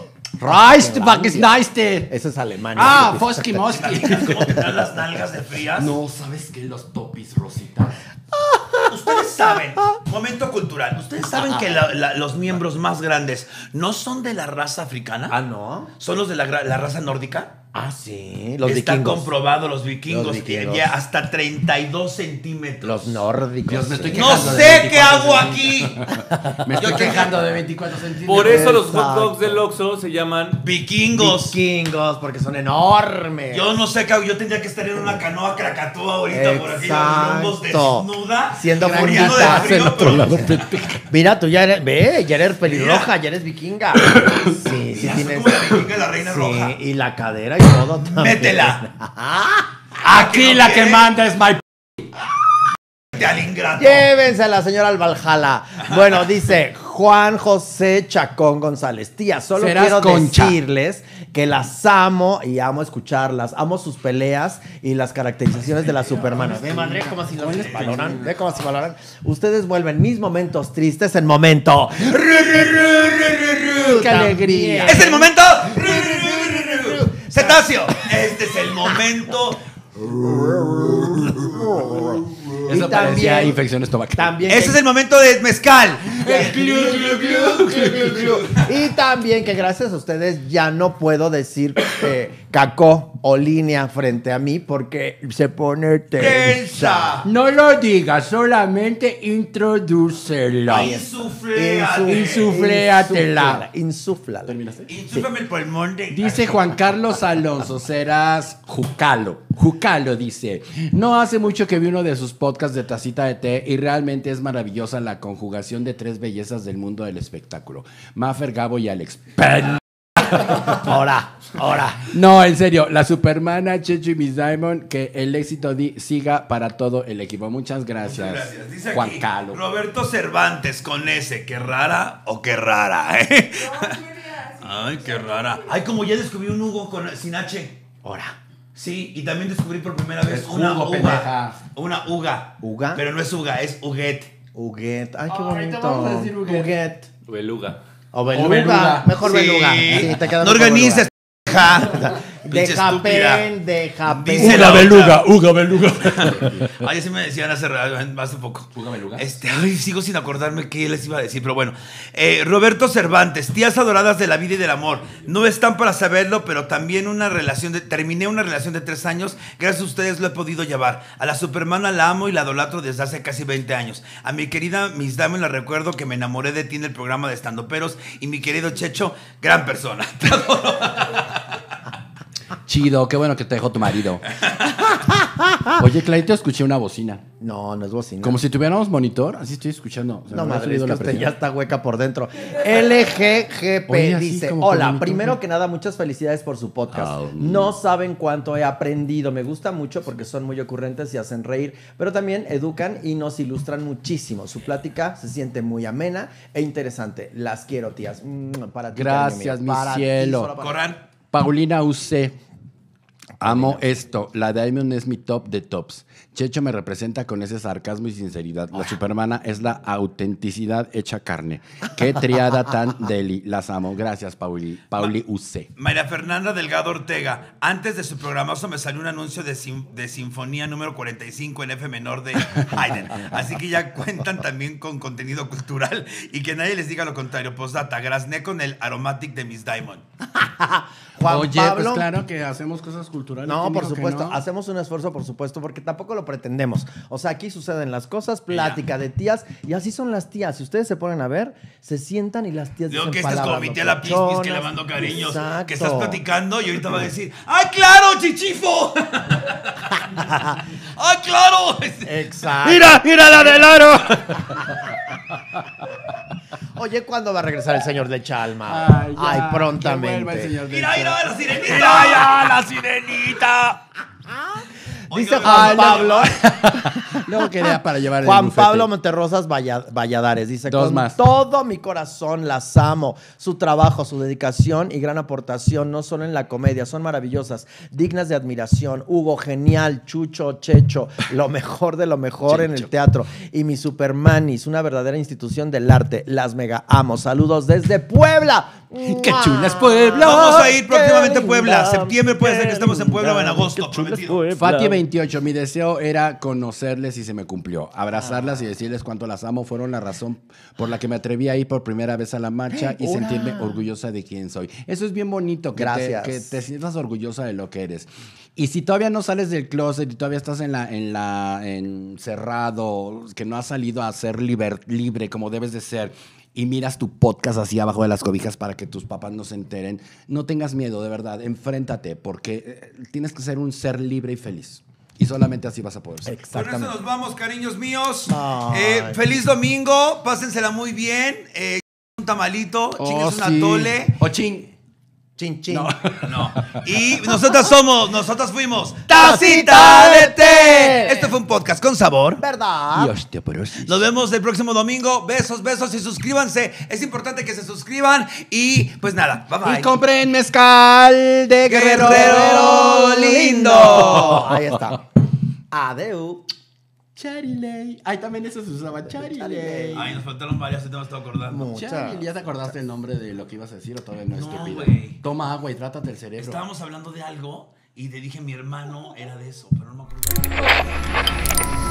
Eso es Alemania.
Ah, Fosky
¿Te
Mosky.
imaginas cómo te dan las nalgas de frías?
No, ¿sabes qué? Los topis, Rosita.
Ustedes saben, momento cultural, ustedes saben que los miembros más grandes no son de la raza africana.
Ah, ¿no?
Son los de la raza nórdica.
Ah, sí. Los
Está
vikingos.
comprobado, los vikingos,
Los vikingos.
ya hasta 32 centímetros.
Los nórdicos.
Dios, me estoy
sí.
No
quejando de
sé
24
qué hago
centímetros.
aquí.
Me estoy
Yo
quejando de 24 centímetros.
Por eso los
Exacto.
hot dogs del Oxxo se llaman...
Vikingos.
Vikingos, porque son enormes.
Yo no sé qué hago. Yo tendría que estar en una canoa Krakatoa ahorita por aquellos rumbos
Exacto.
desnuda.
Siendo
muriendo de
bonita.
frío,
Del otro
pero-
lado.
Mira, tú ya eres, ya eres pelirroja, ya eres vikinga. Sí, sí
Mira, soy
tienes.
como la vikinga y la reina
Sí,
roja.
y la cadera y todo también.
Métela.
Aquí
¿no
la que
quiere?
manda es my...
Al ingrato.
Llévense a la señora al Valhalla. Bueno, dice Juan José Chacón González. Tía, solo
Serás
quiero
concha.
decirles que las amo y amo escucharlas. Amo sus peleas y las caracterizaciones de la Supermana. Ve, madre, cómo si las valoran. Ve cómo si valoran. Ustedes vuelven mis momentos tristes en momento.
¡Qué alegría!
Es el momento. Cetáceo. Este es el momento.
Y
Eso parecía
también-
infección estomacal.
También
Este es el momento de mezcal.
Y también que gracias a ustedes ya no puedo decir cacó o línea frente a mí porque se pone tensa.
No lo digas, solamente introdúcela. Insufléatela.
Insúflala.
Insúflame el pulmón de...
Dice Juan Carlos Alonso, serás Jucalo. Jucalo dice: no hace mucho que vi uno de sus podcasts de Tacita de Té y realmente es maravillosa la conjugación de tres bellezas del mundo del espectáculo: Maffer, Gabo y Alex.
Ahora.
No, en serio, la Supermana, Checho y Miss Diamond, que el éxito siga para todo el equipo. Muchas gracias,
Gracias. Dice
Juan
aquí,
Carlos.
Roberto Cervantes con S. Qué rara o qué rara, ¿eh? Ay, qué rara. Ay, como ya descubrí un Hugo sin H.
Ahora.
Sí, y también descubrí por primera vez
Es
una
Hugo,
uga.
pendeja.
Una uga.
¿Uga?
Pero no es uga, es huguet.
Huguet. Ay, qué
Ahorita
bonito.
vamos a decir huguet.
Huguet.
Beluga.
O beluga.
beluga.
Mejor beluga. Sí, te queda
No
mejor
organices, hija.
Deja pen.
Dice la
Uga Beluga.
Ay, así me decían hace poco.
¿Uga Beluga?
Ay, sigo sin acordarme qué les iba a decir, pero bueno. Roberto Cervantes, tías adoradas de la vida y del amor. No están para saberlo, pero también terminé una relación de 3 años. Gracias a ustedes lo he podido llevar. A la Supermana la amo y la idolatro desde hace casi 20 años. A mi querida Miss Diamond la recuerdo que me enamoré de ti en el programa de Estandoperos. Y mi querido Checho, gran persona. Te adoro.
Chido, qué bueno que te dejó tu marido. Oye, Clarito, escuché una bocina.
No, no es bocina.
Como si tuviéramos monitor, así estoy escuchando. O sea,
No,
me ha
madre, es
subido
que
la
usted
presión.
ya está hueca por dentro. LGGP
Oye, así
dice:
como
hola,
con
primero
monitor.
que nada, muchas felicidades por su podcast.
Ah,
No saben cuánto he aprendido. Me gusta mucho porque son muy ocurrentes y hacen reír, pero también educan y nos ilustran muchísimo. Su plática se siente muy amena e interesante. Las quiero, tías. Para ti,
Gracias,
cariño mío.
mi
Para ti,
cielo.
solo para ti.
Corán.
Paulina UC. Amo esto. La Diamond es mi top de tops. Checho me representa con ese sarcasmo y sinceridad. La Supermana es la autenticidad hecha carne. Qué triada tan deli. Las amo. Gracias, Pauli UC.
María Fernanda Delgado Ortega. Antes de su programazo me salió un anuncio de Sinfonía número 45 en F menor de Haydn. Así que ya cuentan también con contenido cultural y que nadie les diga lo contrario. Postdata, grazné con el Aromatic de Miss Diamond.
Juan
Oye,
Pablo.
pues claro que hacemos cosas culturales.
No,
¿Quién
por
dijo que
supuesto,
no?
hacemos un esfuerzo, por supuesto, porque tampoco lo pretendemos. O sea, aquí suceden las cosas, plática de tías, y así son las tías. Si ustedes se ponen a ver, se sientan y las tías
Digo
dicen
que esta es como
palabras
mi tía la Pispis que le
locochonas.
mando cariños.
Exacto.
Que estás platicando y ahorita va a decir, ¡ay, claro, chichifo! ¡Ay, claro!
Exacto.
¡Mira la del aro!
Oye, ¿cuándo va a regresar el señor de Chalma? Ay,
ya,
prontamente.
que vuelva el señor de
¡Mira, mira, la sirenita!
¡Mira ya, la sirenita!
Dice
Oigan,
Juan Pablo.
Luego quería para llevar el
Juan
bufete.
Pablo Monterrosas Valladares dice:
Dos
con
más.
todo mi corazón las amo. Su trabajo, su dedicación y gran aportación, no solo en la comedia, son maravillosas, dignas de admiración. Hugo, genial. Chucho, Checho, lo mejor de lo mejor en el teatro. Y mi Supermanis, una verdadera institución del arte. Las mega amo. Saludos desde Puebla.
¡Qué chula es Puebla!
Vamos a ir próximamente a
Qué
Puebla.
linda,
Septiembre puede ser que
qué
estemos en Puebla o en
linda,
agosto,
qué chula es
prometido.
Puebla.
Fati 28, mi deseo era conocerles y se me cumplió. Abrazarlas y decirles cuánto las amo fueron la razón por la que me atreví a ir por primera vez a la marcha y
¡Hora!
sentirme orgullosa de quién soy. Eso es bien bonito,
Gracias.
que te sientas orgullosa de lo que eres. Y si todavía no sales del closet y todavía estás encerrado, que no has salido a ser libre como debes de ser, y miras tu podcast así abajo de las cobijas para que tus papás no se enteren, no tengas miedo, de verdad, enfréntate, porque tienes que ser un ser libre y feliz. Y solamente así vas a poder ser.
Con eso nos vamos, cariños míos.
Ay.
Feliz domingo, pásensela muy bien. Un tamalito, chingues un atole.
O ching.
Chin, chin.
No. Y nosotras fuimos
Tacita de té.
Este fue un podcast con sabor.
¿Verdad?
Y osteoporosis.
Nos vemos el próximo domingo. Besos, besos y suscríbanse. Es importante que se suscriban. Y pues nada, bye bye.
Y compren mezcal de Guerrero,
Guerrero lindo.
Ahí está. Adeu.
Chariley. Ay, también eso se usaba. Chariley.
Ay, nos faltaron varias, te me estaba acordando.
Muchas.
Chariley. ¿Ya te acordaste el nombre de lo que ibas a decir o todavía no,
No,
estúpido?
güey.
Toma agua y trátate el cerebro.
Estábamos hablando de algo y te dije mi hermano era de eso, pero no me acuerdo.